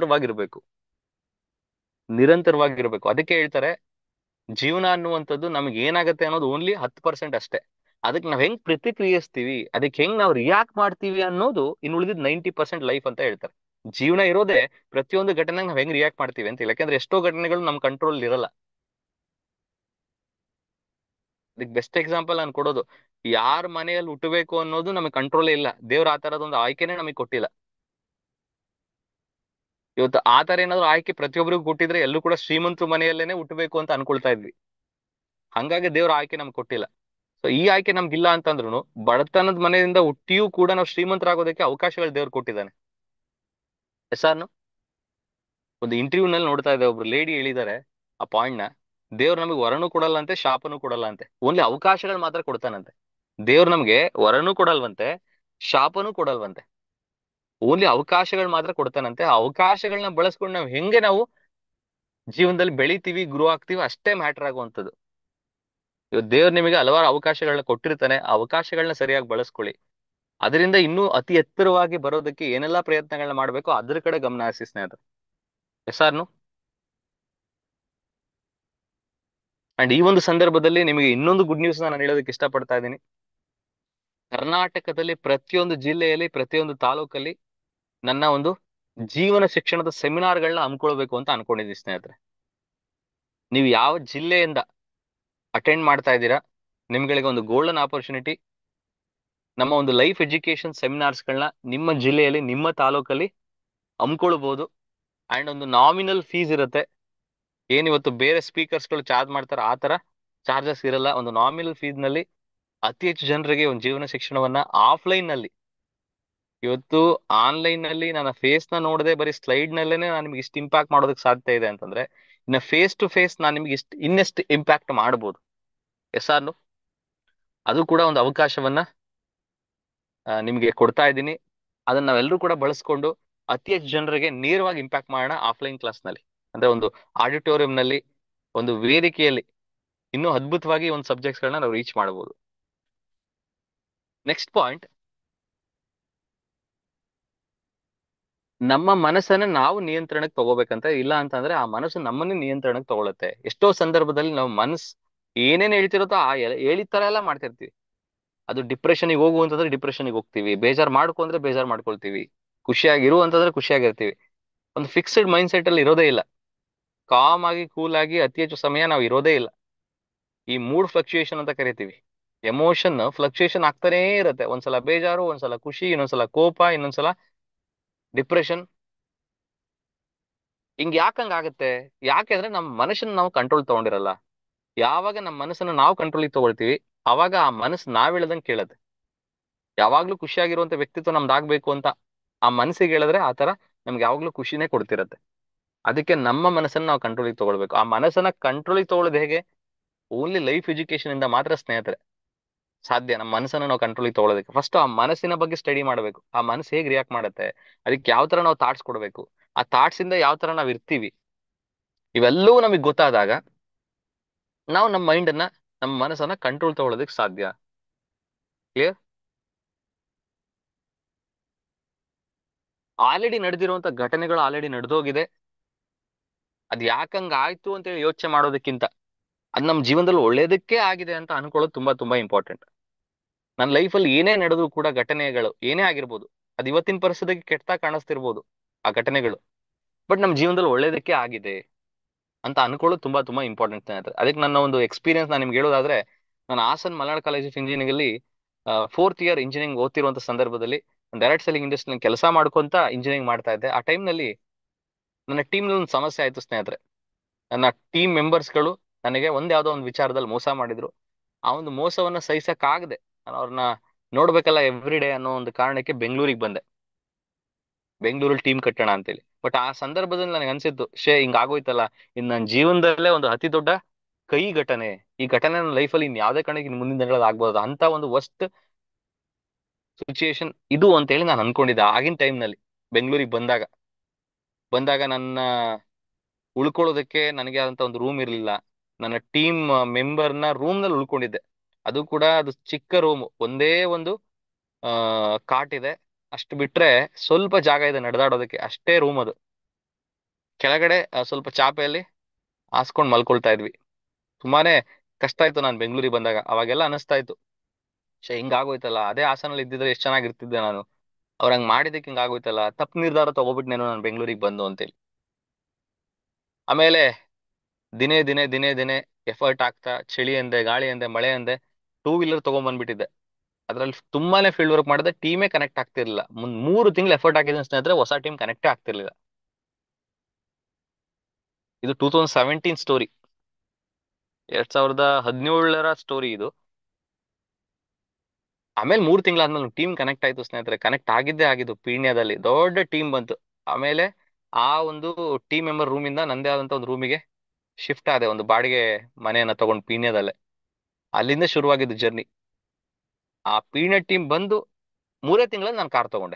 ನಿರಂತರವಾಗಿರ್ಬೇಕು. ಅದಕ್ಕೆ ಹೇಳ್ತಾರೆ, ಜೀವನ ಅನ್ನುವಂಥದ್ದು ನಮ್ಗೆ ಏನಾಗತ್ತೆ ಅನ್ನೋದು ಓನ್ಲಿ 10% ಅಷ್ಟೇ. ಅದಕ್ಕೆ ನಾವ್ ಹೆಂಗ್ ಪ್ರತಿಕ್ರಿಯಿಸ್ತೀವಿ, ಅದಕ್ಕೆ ಹೆಂಗ್ ನಾವು ರಿಯಾಕ್ಟ್ ಮಾಡ್ತೀವಿ ಅನ್ನೋದು ಇನ್ನು ಉಳಿದಿದ್ 90% ಲೈಫ್ ಅಂತ ಹೇಳ್ತಾರೆ. ಜೀವನ ಇರೋದೇ ಪ್ರತಿಯೊಂದು ಘಟನೆಗೆ ನಾವ್ ಹೆಂಗ್ ರಿಯಾಕ್ಟ್ ಮಾಡ್ತೀವಿ ಅಂತ. ಯಾಕಂದ್ರೆ ಎಷ್ಟೋ ಘಟನೆಗಳು ನಮ್ ಕಂಟ್ರೋಲ್ ಇರಲ್ಲ. ಅದಕ್ಕೆ ಬೆಸ್ಟ್ ಎಕ್ಸಾಂಪಲ್ ನಾನು ಕೊಡೋದು, ಯಾರ ಮನೆಯಲ್ಲಿ ಹುಟ್ಟಬೇಕು ಅನ್ನೋದು ನಮಗೆ ಕಂಟ್ರೋಲೇ ಇಲ್ಲ. ದೇವ್ರ ಆ ತರದೊಂದು ಆಯ್ಕೆನೆ ನಮಗೆ ಕೊಟ್ಟಿಲ್ಲ. ಇವತ್ತು ಆ ತರ ಏನಾದ್ರು ಆಯ್ಕೆ ಪ್ರತಿಯೊಬ್ಬರಿಗೂ ಕೊಟ್ಟಿದ್ರೆ ಎಲ್ಲೂ ಕೂಡ ಶ್ರೀಮಂತರ ಮನೆಯಲ್ಲೇನೆ ಹುಟ್ಟಬೇಕು ಅಂತ ಅನ್ಕೊಳ್ತಾ ಇದ್ವಿ. ಹಂಗಾಗಿ ದೇವ್ರ ಆಯ್ಕೆ ನಮ್ಗೆ ಕೊಟ್ಟಿಲ್ಲ. ಸೊ ಈ ಆಯ್ಕೆ ನಮ್ಗಿಲ್ಲ ಅಂತಂದ್ರು ಬಡತನದ ಮನೆಯಿಂದ ಹುಟ್ಟಿಯೂ ಕೂಡ ನಾವು ಶ್ರೀಮಂತರಾಗೋದಕ್ಕೆ ಅವಕಾಶಗಳು ದೇವ್ರು ಕೊಟ್ಟಿದ್ದಾನೆ. ಎಸ್ಆರ್ನು ಒಂದು ಇಂಟರ್ವ್ಯೂ ನಲ್ಲಿ ನೋಡ್ತಾ ಇದ್ದೆ, ಒಬ್ರು ಲೇಡಿ ಹೇಳಿದ್ದಾರೆ ಆ ಪಾಯಿಂಟ್ ನ, ದೇವ್ರು ನಮಗೆ ವರನು ಕೊಡಲ್ಲ ಅಂತೆ, ಶಾಪನು ಕೊಡಲ್ಲ ಅಂತೆ, ಓನ್ಲಿ ಅವಕಾಶಗಳು ಮಾತ್ರ ಕೊಡ್ತಾನಂತೆ. ದೇವ್ರು ನಮ್ಗೆ ವರನು ಕೊಡಲ್ವಂತೆ, ಶಾಪನು ಕೊಡಲ್ವಂತೆ, ಓನ್ಲಿ ಅವಕಾಶಗಳು ಮಾತ್ರ ಕೊಡ್ತಾನಂತೆ. ಆ ಅವಕಾಶಗಳನ್ನ ಬಳಸ್ಕೊಂಡು ನಾವು ಹೆಂಗೆ ನಾವು ಜೀವನದಲ್ಲಿ ಬೆಳಿತೀವಿ, ಗ್ರೋ ಆಗ್ತೀವಿ ಅಷ್ಟೇ ಮ್ಯಾಟರ್ ಆಗುವಂಥದ್ದು. ಇವತ್ತು ದೇವ್ರು ನಿಮಗೆ ಹಲವಾರು ಅವಕಾಶಗಳನ್ನ ಕೊಟ್ಟಿರ್ತಾನೆ, ಆ ಅವಕಾಶಗಳನ್ನ ಸರಿಯಾಗಿ ಬಳಸ್ಕೊಳ್ಳಿ. ಅದರಿಂದ ಇನ್ನೂ ಅತಿ ಎತ್ತರವಾಗಿ ಬರೋದಕ್ಕೆ ಏನೆಲ್ಲಾ ಪ್ರಯತ್ನಗಳನ್ನ ಮಾಡ್ಬೇಕು ಅದ್ರ ಕಡೆ ಗಮನ ಹರಿಸಿ ಸ್ನೇಹಿತರೆ. ಎಸ್ಆರ್ನು ಅಂಡ್ ಈ ಒಂದು ಸಂದರ್ಭದಲ್ಲಿ ನಿಮಗೆ ಇನ್ನೊಂದು ಗುಡ್ ನ್ಯೂಸ್ ನಾನು ಹೇಳೋದಕ್ಕೆ ಇಷ್ಟಪಡ್ತಾ ಇದ್ದೀನಿ. ಕರ್ನಾಟಕದಲ್ಲಿ ಪ್ರತಿಯೊಂದು ಜಿಲ್ಲೆಯಲ್ಲಿ, ಪ್ರತಿಯೊಂದು ತಾಲೂಕಲ್ಲಿ ನನ್ನ ಒಂದು ಜೀವನ ಶಿಕ್ಷಣದ ಸೆಮಿನಾರ್ಗಳನ್ನ ಹಮ್ಮಿಕೊಳ್ಬೇಕು ಅಂತ ಅನ್ಕೊಂಡಿದ್ದೀನಿ ಸ್ನೇಹಿತರೆ. ನೀವು ಯಾವ ಜಿಲ್ಲೆಯಿಂದ ಅಟೆಂಡ್ ಮಾಡ್ತಾ ಇದ್ದೀರಾ, ನಿಮ್ಗಳಿಗೆ ಒಂದು ಗೋಲ್ಡನ್ ಆಪರ್ಚುನಿಟಿ. ನಮ್ಮ ಒಂದು ಲೈಫ್ ಎಜುಕೇಶನ್ ಸೆಮಿನಾರ್ಸ್ಗಳನ್ನ ನಿಮ್ಮ ಜಿಲ್ಲೆಯಲ್ಲಿ, ನಿಮ್ಮ ತಾಲೂಕಲ್ಲಿ ಹಮ್ಕೊಳ್ಬಹುದು. ಅಂಡ್ ಒಂದು ನಾಮಿನಲ್ ಫೀಸ್ ಇರುತ್ತೆ. ಏನಿವತ್ತು ಬೇರೆ ಸ್ಪೀಕರ್ಸ್ಗಳು ಚಾರ್ಜ್ ಮಾಡ್ತಾರೆ ಆ ತರ ಚಾರ್ಜಸ್ ಇರಲ್ಲ. ಒಂದು ನಾಮಿನಲ್ ಫೀಸ್ ನಲ್ಲಿ ಅತಿ ಹೆಚ್ಚು ಜನರಿಗೆ ಒಂದು ಜೀವನ ಶಿಕ್ಷಣವನ್ನ ಆಫ್ಲೈನ್ ನಲ್ಲಿ, ಇವತ್ತು ಆನ್ಲೈನ್ ನಲ್ಲಿ ನನ್ನ ಫೇಸ್ ನ ನೋಡದೆ ಬರೀ ಸ್ಲೈಡ್ ನಲ್ಲೇನೆ ನಾನು ನಿಮ್ಗೆ ಇಷ್ಟು ಇಂಪ್ಯಾಕ್ಟ್ ಮಾಡೋದಕ್ಕೆ ಸಾಧ್ಯ ಇದೆ ಅಂತಂದ್ರೆ, ಇನ್ನು ಫೇಸ್ ಟು ಫೇಸ್ ನಾನು ನಿಮ್ಗೆ ಇನ್ನೆಷ್ಟು ಇಂಪ್ಯಾಕ್ಟ್ ಮಾಡ್ಬೋದು. ಎಸ್ಆರ್ನು ಅದು ಕೂಡ ಒಂದು ಅವಕಾಶವನ್ನ ನಿಮ್ಗೆ ಕೊಡ್ತಾ ಇದ್ದೀನಿ. ಅದನ್ನ ನಾವೆಲ್ಲರೂ ಕೂಡ ಬಳಸ್ಕೊಂಡು ಅತಿ ಹೆಚ್ಚು ಜನರಿಗೆ ನೇರವಾಗಿ ಇಂಪ್ಯಾಕ್ಟ್ ಮಾಡೋಣ ಆಫ್ಲೈನ್ ಕ್ಲಾಸ್ ನಲ್ಲಿ. ಅಂದ್ರೆ ಒಂದು ಆಡಿಟೋರಿಯಂ ನಲ್ಲಿ, ಒಂದು ವೇದಿಕೆಯಲ್ಲಿ ಇನ್ನೂ ಅದ್ಭುತವಾಗಿ ಒಂದು ಸಬ್ಜೆಕ್ಟ್ಸ್ ಗಳನ್ನ ನಾವು ರೀಚ್ ಮಾಡಬಹುದು. ನೆಕ್ಸ್ಟ್ ಪಾಯಿಂಟ್, ನಮ್ಮ ಮನಸ್ಸನ್ನ ನಾವು ನಿಯಂತ್ರಣಕ್ಕೆ ತಗೋಬೇಕಂತ. ಇಲ್ಲ ಅಂತಂದ್ರೆ ಆ ಮನಸ್ಸು ನಮ್ಮನ್ನೇ ನಿಯಂತ್ರಣಕ್ಕೆ ತಗೊಳುತ್ತೆ. ಎಷ್ಟೋ ಸಂದರ್ಭದಲ್ಲಿ ನಾವು ಮನಸ್ಸು ಏನೇನ್ ಹೇಳ್ತಿರುತ್ತೋ ಆ ಹೇಳಿದ ತರ ಎಲ್ಲ ಮಾಡ್ತಿರ್ತೀವಿ. ಅದು ಡಿಪ್ರೆಷನ್ಗೆ ಹೋಗು ಅಂತಂದ್ರೆ ಡಿಪ್ರೆಷನ್ಗೆ ಹೋಗ್ತೀವಿ, ಬೇಜಾರ್ ಮಾಡ್ಕೊ ಅಂದ್ರೆ ಬೇಜಾರ್ ಮಾಡ್ಕೊಳ್ತೀವಿ, ಖುಷಿಯಾಗಿರು ಅಂತಂದ್ರೆ ಖುಷಿಯಾಗಿರ್ತೀವಿ. ಒಂದು ಫಿಕ್ಸ್ಡ್ ಮೈಂಡ್ ಸೆಟ್ ಅಲ್ಲಿ ಇರೋದೇ ಇಲ್ಲ. ಕಾಮ್ ಆಗಿ ಕೂಲ್ ಆಗಿ ಅತಿ ಹೆಚ್ಚು ಸಮಯ ನಾವು ಇರೋದೇ ಇಲ್ಲ. ಈ ಮೂಡ್ ಫ್ಲಕ್ಚುಯೇಷನ್ ಅಂತ ಕರಿತೀವಿ. ಎಮೋಷನ್ ಫ್ಲಕ್ಚುಯೇಷನ್ ಆಗ್ತಾನೇ ಇರುತ್ತೆ. ಒಂದ್ಸಲ ಬೇಜಾರು, ಒಂದ್ಸಲ ಖುಷಿ, ಇನ್ನೊಂದ್ಸಲ ಕೋಪ, ಇನ್ನೊಂದ್ಸಲ ಡಿಪ್ರೆಷನ್. ಹಿಂಗ್ ಯಾಕಂಗ ಆಗತ್ತೆ? ಯಾಕೆ ಅಂದ್ರೆ ನಮ್ಮ ಮನಸ್ಸನ್ನ ನಾವು ಕಂಟ್ರೋಲ್ ತಗೊಂಡಿರಲ್ಲ. ಯಾವಾಗ ನಮ್ಮ ಮನಸ್ಸನ್ನ ನಾವು ಕಂಟ್ರೋಲಿಗೆ ತಗೊಳ್ತೀವಿ ಅವಾಗ ಆ ಮನಸ್ಸು ನಾವ್ ಹೇಳ್ದಂಗೆ ಕೇಳತ್ತೆ. ಯಾವಾಗ್ಲೂ ಖುಷಿಯಾಗಿರುವಂತ ವ್ಯಕ್ತಿತ್ವ ನಮ್ದಾಗ್ಬೇಕು ಅಂತ ಆ ಮನಸ್ಸಿಗೆ ಹೇಳಿದ್ರೆ ಆತರ ನಮ್ಗೆ ಯಾವಾಗ್ಲೂ ಖುಷಿನೇ ಕೊಡ್ತಿರತ್ತೆ. ಅದಕ್ಕೆ ನಮ್ಮ ಮನಸ್ಸನ್ನ ನಾವು ಕಂಟ್ರೋಲಿಗೆ ತಗೊಳ್ಬೇಕು. ಆ ಮನಸ್ಸನ್ನ ಕಂಟ್ರೋಲಿಗೆ ತಗೊಳ್ಳೋದು ಹೇಗೆ? ಓನ್ಲಿ ಲೈಫ್ ಎಜುಕೇಶನ್ ಇಂದ ಮಾತ್ರ ಸ್ನೇಹಿತರೆ ಸಾಧ್ಯ. ನಮ್ಮ ಮನಸ್ಸನ್ನ ನಾವು ಕಂಟ್ರೋಲಿಗೆ ತಗೊಳ್ಳೋದಕ್ಕೆ ಫಸ್ಟ್ ಆ ಮನಸ್ಸಿನ ಬಗ್ಗೆ ಸ್ಟಡಿ ಮಾಡ್ಬೇಕು. ಆ ಮನಸ್ಸು ಹೇಗ್ ರಿಯಾಕ್ಟ್ ಮಾಡುತ್ತೆ, ಅದಕ್ಕೆ ಯಾವ ತರ ನಾವು ಥಾಟ್ಸ್ ಕೊಡ್ಬೇಕು, ಆ ಥಾಟ್ಸ್ ಇಂದ ಯಾವ ತರ ನಾವ್ ಇರ್ತೀವಿ, ಇವೆಲ್ಲವೂ ನಮಗ್ ಗೊತ್ತಾದಾಗ ನಾವು ನಮ್ಮ ಮೈಂಡ್ ಅನ್ನ, ನಮ್ಮ ಮನಸ್ಸನ್ನ ಕಂಟ್ರೋಲ್ ತಗೊಳ್ಳೋದಕ್ಕೆ ಸಾಧ್ಯ. ಕ್ಲಿಯರ್? ಆಲ್ರೆಡಿ ನಡೆದಿರುವಂತ ಘಟನೆಗಳು ಆಲ್ರೆಡಿ ನಡೆದೋಗಿದೆ. ಅದ್ ಯಾಕಂಗ ಆಯ್ತು ಅಂತ ಹೇಳಿ ಯೋಚನೆ ಮಾಡೋದಕ್ಕಿಂತ ಅದ್ ನಮ್ ಜೀವನದಲ್ಲಿ ಒಳ್ಳೇದಕ್ಕೆ ಆಗಿದೆ ಅಂತ ಅನ್ಕೊಳ್ಳೋದು ತುಂಬಾ ತುಂಬಾ ಇಂಪಾರ್ಟೆಂಟ್. ನನ್ನ ಲೈಫಲ್ಲಿ ಏನೇ ನಡೆದ್ರು ಕೂಡ ಘಟನೆಗಳು ಏನೇ ಆಗಿರ್ಬೋದು, ಅದು ಇವತ್ತಿನ ಪರಿಸ್ಥಿತಿಗೆ ಕೆಟ್ಟ ಕಾಣಿಸ್ತಿರ್ಬೋದು ಆ ಘಟನೆಗಳು, ಬಟ್ ನಮ್ಮ ಜೀವನದಲ್ಲಿ ಒಳ್ಳೇದಕ್ಕೆ ಆಗಿದೆ ಅಂತ ಅನ್ಕೊಳ್ಳೋದು ತುಂಬಾ ತುಂಬಾ ಇಂಪಾರ್ಟೆಂಟ್ ಸ್ನೇಹಿತರೆ. ಅದಕ್ಕೆ ನನ್ನ ಒಂದು ಎಕ್ಸ್ಪೀರಿಯನ್ಸ್ ನಾನು ನಿಮ್ಗೆ ಹೇಳೋದಾದ್ರೆ, ನಾನು Hassan Malnad college of engineering ಅಲ್ಲಿ ಫೋರ್ತ್ ಇಯರ್ ಇಂಜಿನಿಯರಿಂಗ್ ಓದ್ತಿರುವಂತ ಸಂದರ್ಭದಲ್ಲಿ ಒಂದು ಡೈರೆಕ್ಟ್ ಸೆಲ್ಲಿಂಗ್ ಇಂಡಸ್ಟ್ರಿ ಕೆಲಸ ಮಾಡ್ಕೊಂತ ಇಂಜಿನಿಯರಿಂಗ್ ಮಾಡ್ತಾ ಇದ್ದೆ. ಆ time ನಲ್ಲಿ ನನ್ನ ಟೀಮ್ ಒಂದು ಸಮಸ್ಯೆ ಆಯ್ತು ಸ್ನೇಹಿತರೆ. ನನ್ನ ಟೀಮ್ ಮೆಂಬರ್ಸ್ಗಳು ನನಗೆ ಯಾವ್ದೋ ಒಂದು ವಿಚಾರದಲ್ಲಿ ಮೋಸ ಮಾಡಿದ್ರು. ಆ ಒಂದು ಮೋಸವನ್ನ ಸಹಿಸಕ್ಕಾಗದೆ ನಾನು ಅವ್ರನ್ನ ನೋಡ್ಬೇಕಲ್ಲ ಎವ್ರಿ ಡೇ ಅನ್ನೋ ಒಂದು ಕಾರಣಕ್ಕೆ ಬೆಂಗಳೂರಿಗೆ ಬಂದೆ. ಬೆಂಗಳೂರಲ್ಲಿ ಟೀಮ್ ಕಟ್ಟೋಣ ಅಂತೇಳಿ. ಬಟ್ ಆ ಸಂದರ್ಭದಲ್ಲಿ ನನಗೆ ಅನ್ಸಿತ್ತು, ಹಿಂಗ್ ಆಗೋಯ್ತಲ್ಲ, ಇನ್ ನನ್ನ ಜೀವನದಲ್ಲೇ ಒಂದು ಅತಿ ದೊಡ್ಡ ಕೈ ಘಟನೆ. ಈ ಘಟನೆ ನನ್ನ ಲೈಫಲ್ಲಿ ಇನ್ ಯಾವ್ದೇ ಕಾರಣಕ್ಕೆ ಇನ್ ಮುಂದಿನ ದಿನಗಳಲ್ಲಿ ಆಗ್ಬೋದು ಅಂತ ಒಂದು ವರ್ಸ್ಟ್ ಸಿಚುಯೇಷನ್ ಇದು ಅಂತ ಹೇಳಿ ನಾನು ಅನ್ಕೊಂಡಿದ್ದೆ ಆಗಿನ time ನಲ್ಲಿ. ಬೆಂಗಳೂರಿಗೆ ಬಂದಾಗ ನನ್ನ ಉಳ್ಕೊಳ್ಳೋದಕ್ಕೆ ನನಗೆ ಆದಂತ ಒಂದು ರೂಮ್ ಇರ್ಲಿಲ್ಲ. ನನ್ನ ಟೀಮ್ ಮೆಂಬರ್ನ ರೂಮ್ ನಲ್ಲಿ ಉಳ್ಕೊಂಡಿದ್ದೆ. ಅದು ಚಿಕ್ಕ ರೂಮ್, ಒಂದೇ ಒಂದು ಕಾಟ್ ಇದೆ. ಅಷ್ಟು ಬಿಟ್ರೆ ಸ್ವಲ್ಪ ಜಾಗ ಇದೆ ನಡೆದಾಡೋದಕ್ಕೆ, ಅಷ್ಟೇ ರೂಮ್ ಅದು. ಕೆಳಗಡೆ ಸ್ವಲ್ಪ ಚಾಪೆಯಲ್ಲಿ ಹಾಸ್ಕೊಂಡ್ ಮಲ್ಕೊಳ್ತಾ ಇದ್ವಿ. ತುಂಬಾನೇ ಕಷ್ಟ ಆಯ್ತು ನಾನು ಬೆಂಗಳೂರಿಗೆ ಬಂದಾಗ. ಅವಾಗೆಲ್ಲ ಅನಿಸ್ತಾ ಇತ್ತು, ಹಿಂಗಾಗೋಯ್ತಲ್ಲ, ಅದೇ ಹಾಸನಲ್ಲಿ ಇದ್ದಿದ್ರೆ ಎಷ್ಟು ಚೆನ್ನಾಗಿರ್ತಿದ್ದೆ ನಾನು. ಅವ್ರ ಹಂಗ್ ಮಾಡಿದಕ್ಕೆ ಹಿಂಗಾಗೋಯ್ತಲ್ಲ, ತಪ್ಪು ನಿರ್ಧಾರ ತಗೋಬಿಟ್ನೇನೋ ನಾನು ಬೆಂಗಳೂರಿಗೆ ಬಂದು ಅಂತೇಳಿ. ಆಮೇಲೆ ದಿನೇ ದಿನೇ ಎಫರ್ಟ್ ಆಗ್ತಾ, ಚಳಿ ಅಂದೆ, ಗಾಳಿ ಅಂದೆ, ಮಳೆ ಅಂದೆ, ಟೂ ವೀಲರ್ ತಗೊಂಡ್ಬಂದ್ಬಿಟ್ಟಿದ್ದೆ. ಅದ್ರಲ್ಲಿ ತುಂಬಾನೇ ಫೀಲ್ಡ್ ವರ್ಕ್ ಮಾಡಿದೆ, ಟೀಮೇ ಕನೆಕ್ಟ್ ಆಗ್ತಿರ್ಲಿಲ್ಲ. 3 ತಿಂಗಳು ಎಫರ್ಟ್ ಹಾಕಿದ್ದೀನಿ ಸ್ನೇಹಿತರೆ, ಹೊಸ ಟೀಮ್ ಕನೆಕ್ಟೇ ಆಗ್ತಿರ್ಲಿಲ್ಲ. ಇದು 2017 ಸ್ಟೋರಿ, 2017 ಸ್ಟೋರಿ ಇದು. ಆಮೇಲೆ 3 ತಿಂಗಳಾದ್ಮೇಲೆ ಟೀಮ್ ಕನೆಕ್ಟ್ ಆಯ್ತು ಸ್ನೇಹಿತರೆ. ಕನೆಕ್ಟ್ ಆಗಿದ್ದು ಪೀಣ್ಯದಲ್ಲಿ ದೊಡ್ಡ ಟೀಮ್ ಬಂತು. ಆಮೇಲೆ ಆ ಒಂದು ಟೀಮ್ ಮೆಂಬರ್ ರೂಮಿಂದ ನಂದೇ ಆದಂತ ಒಂದು ರೂಮಿಗೆ ಶಿಫ್ಟ್ ಆದೆ, ಒಂದು ಬಾಡಿಗೆ ಮನೆಯನ್ನ ತಗೊಂಡು ಪೀಣ್ಯದಲ್ಲೇ. ಅಲ್ಲಿಂದ ಶುರುವಾಗಿದ್ದು ಜರ್ನಿ. ಆ ಪೀಣ್ಯ ಟೀಮ್ ಬಂದು 3 ತಿಂಗಳಲ್ಲಿ ನಾನು ಕಾರ್ ತಗೊಂಡೆ.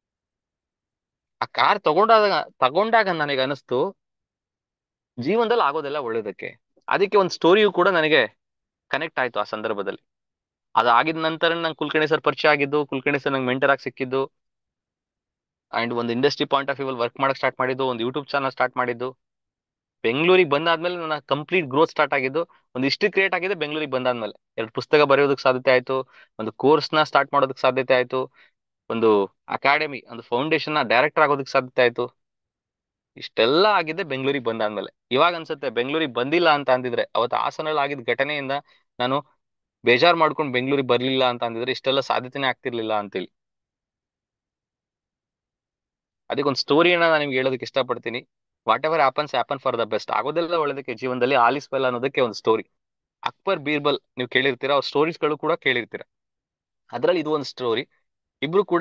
ಆ ಕಾರ್ ತಗೊಂಡಾಗ ನನಗೆ ಅನಿಸ್ತು, ಜೀವನದಲ್ಲಿ ಆಗೋದೆಲ್ಲ ಒಳ್ಳೇದಕ್ಕೆ. ಅದಕ್ಕೆ ಒಂದು ಸ್ಟೋರಿಯು ಕೂಡ ನನಗೆ ಕನೆಕ್ಟ್ ಆಯ್ತು ಆ ಸಂದರ್ಭದಲ್ಲಿ. ಅದಾಗಿದ ನಂತರ ನಂಗೆ ಕುಲಕರ್ಣಿ ಸರ್ ಪರಿಚಯ ಆಗಿದ್ದು, ಕುಲಕರ್ಣಿ ಸರ್ ನಂಗೆ ಮೆಂಟರ್ ಆಗಿ ಸಿಕ್ಕಿದ್ದು, ಅಂಡ್ ಒಂದು ಇಂಡಸ್ಟ್ರಿ ಪಾಯಿಂಟ್ ಆಫ್ ವ್ಯೂ ಅಲ್ಲಿ ವರ್ಕ್ ಮಾಡಕ್ ಸ್ಟಾರ್ಟ್ ಮಾಡಿದ್ದು, ಒಂದು ಯೂಟ್ಯೂಬ್ ಚಾನಲ್ ಸ್ಟಾರ್ಟ್ ಮಾಡಿದ್ದು. ಬೆಂಗಳೂರಿಗೆ ಬಂದಾದ್ಮೇಲೆ ನನ್ನ ಕಂಪ್ಲೀಟ್ ಗ್ರೋತ್ ಸ್ಟಾರ್ಟ್ ಆಗಿದ್ದು, ಒಂದು ಹಿಸ್ಟ್ರಿ ಕ್ರಿಯೇಟ್ ಆಗಿದೆ ಬೆಂಗಳೂರಿಗೆ ಬಂದಾದ್ಮೇಲೆ. 2 ಪುಸ್ತಕ ಬರೆಯೋದಕ್ಕೆ ಸಾಧ್ಯತೆ ಆಯ್ತು, ಒಂದು ಕೋರ್ಸ್ ನ ಸ್ಟಾರ್ಟ್ ಮಾಡೋದಕ್ಕೆ ಸಾಧ್ಯತೆ ಆಯ್ತು, ಒಂದು ಅಕಾಡೆಮಿ, ಒಂದು ಫೌಂಡೇಶನ್ ನ ಡೈರೆಕ್ಟರ್ ಆಗೋದಕ್ಕೆ ಸಾಧ್ಯತೆ ಆಯ್ತು. ಇಷ್ಟೆಲ್ಲ ಆಗಿದೆ ಬೆಂಗಳೂರಿಗೆ ಬಂದಾದ್ಮೇಲೆ. ಇವಾಗ ಅನ್ಸುತ್ತೆ ಬೆಂಗಳೂರಿಗೆ ಬಂದಿಲ್ಲ ಅಂತ ಅಂದಿದ್ರೆ, ಅವತ್ತು ಹಾಸನಲ್ಲಿ ಆಗಿದ್ದ ಘಟನೆಯಿಂದ ನಾನು ಬೇಜಾರ್ ಮಾಡ್ಕೊಂಡು ಬೆಂಗಳೂರಿಗೆ ಬರ್ಲಿಲ್ಲ ಅಂತ ಅಂದಿದ್ರೆ ಇಷ್ಟೆಲ್ಲ ಸಾಧ್ಯತೆನೇ ಆಗ್ತಿರ್ಲಿಲ್ಲ ಅಂತೇಳಿ. ಅದಕ್ಕೆ ಒಂದು ಸ್ಟೋರಿಯನ್ನ ನಾನು ನಿಮ್ಗೆ ಹೇಳೋದಕ್ಕೆ ಇಷ್ಟಪಡ್ತೀನಿ. Whatever happen for the best. ಆಗೋದೆಲ್ಲ ಒಳ್ಳೇದಕ್ಕೆ ಜೀವನದಲ್ಲಿ, ಆಲಿಸ್ ವೆಲ್ ಅನ್ನೋದಕ್ಕೆ ಒಂದು ಸ್ಟೋರಿ. ಅಕ್ಬರ್ ಬೀರ್ಬಲ್ ನೀವು ಕೇಳಿರ್ತೀರಾ, ಅವ್ರ ಸ್ಟೋರೀಸ್ ಗಳು ಕೂಡ ಕೇಳಿರ್ತೀರಾ. ಅದ್ರಲ್ಲಿ ಇದು ಒಂದು ಸ್ಟೋರಿ. ಇಬ್ರು ಕೂಡ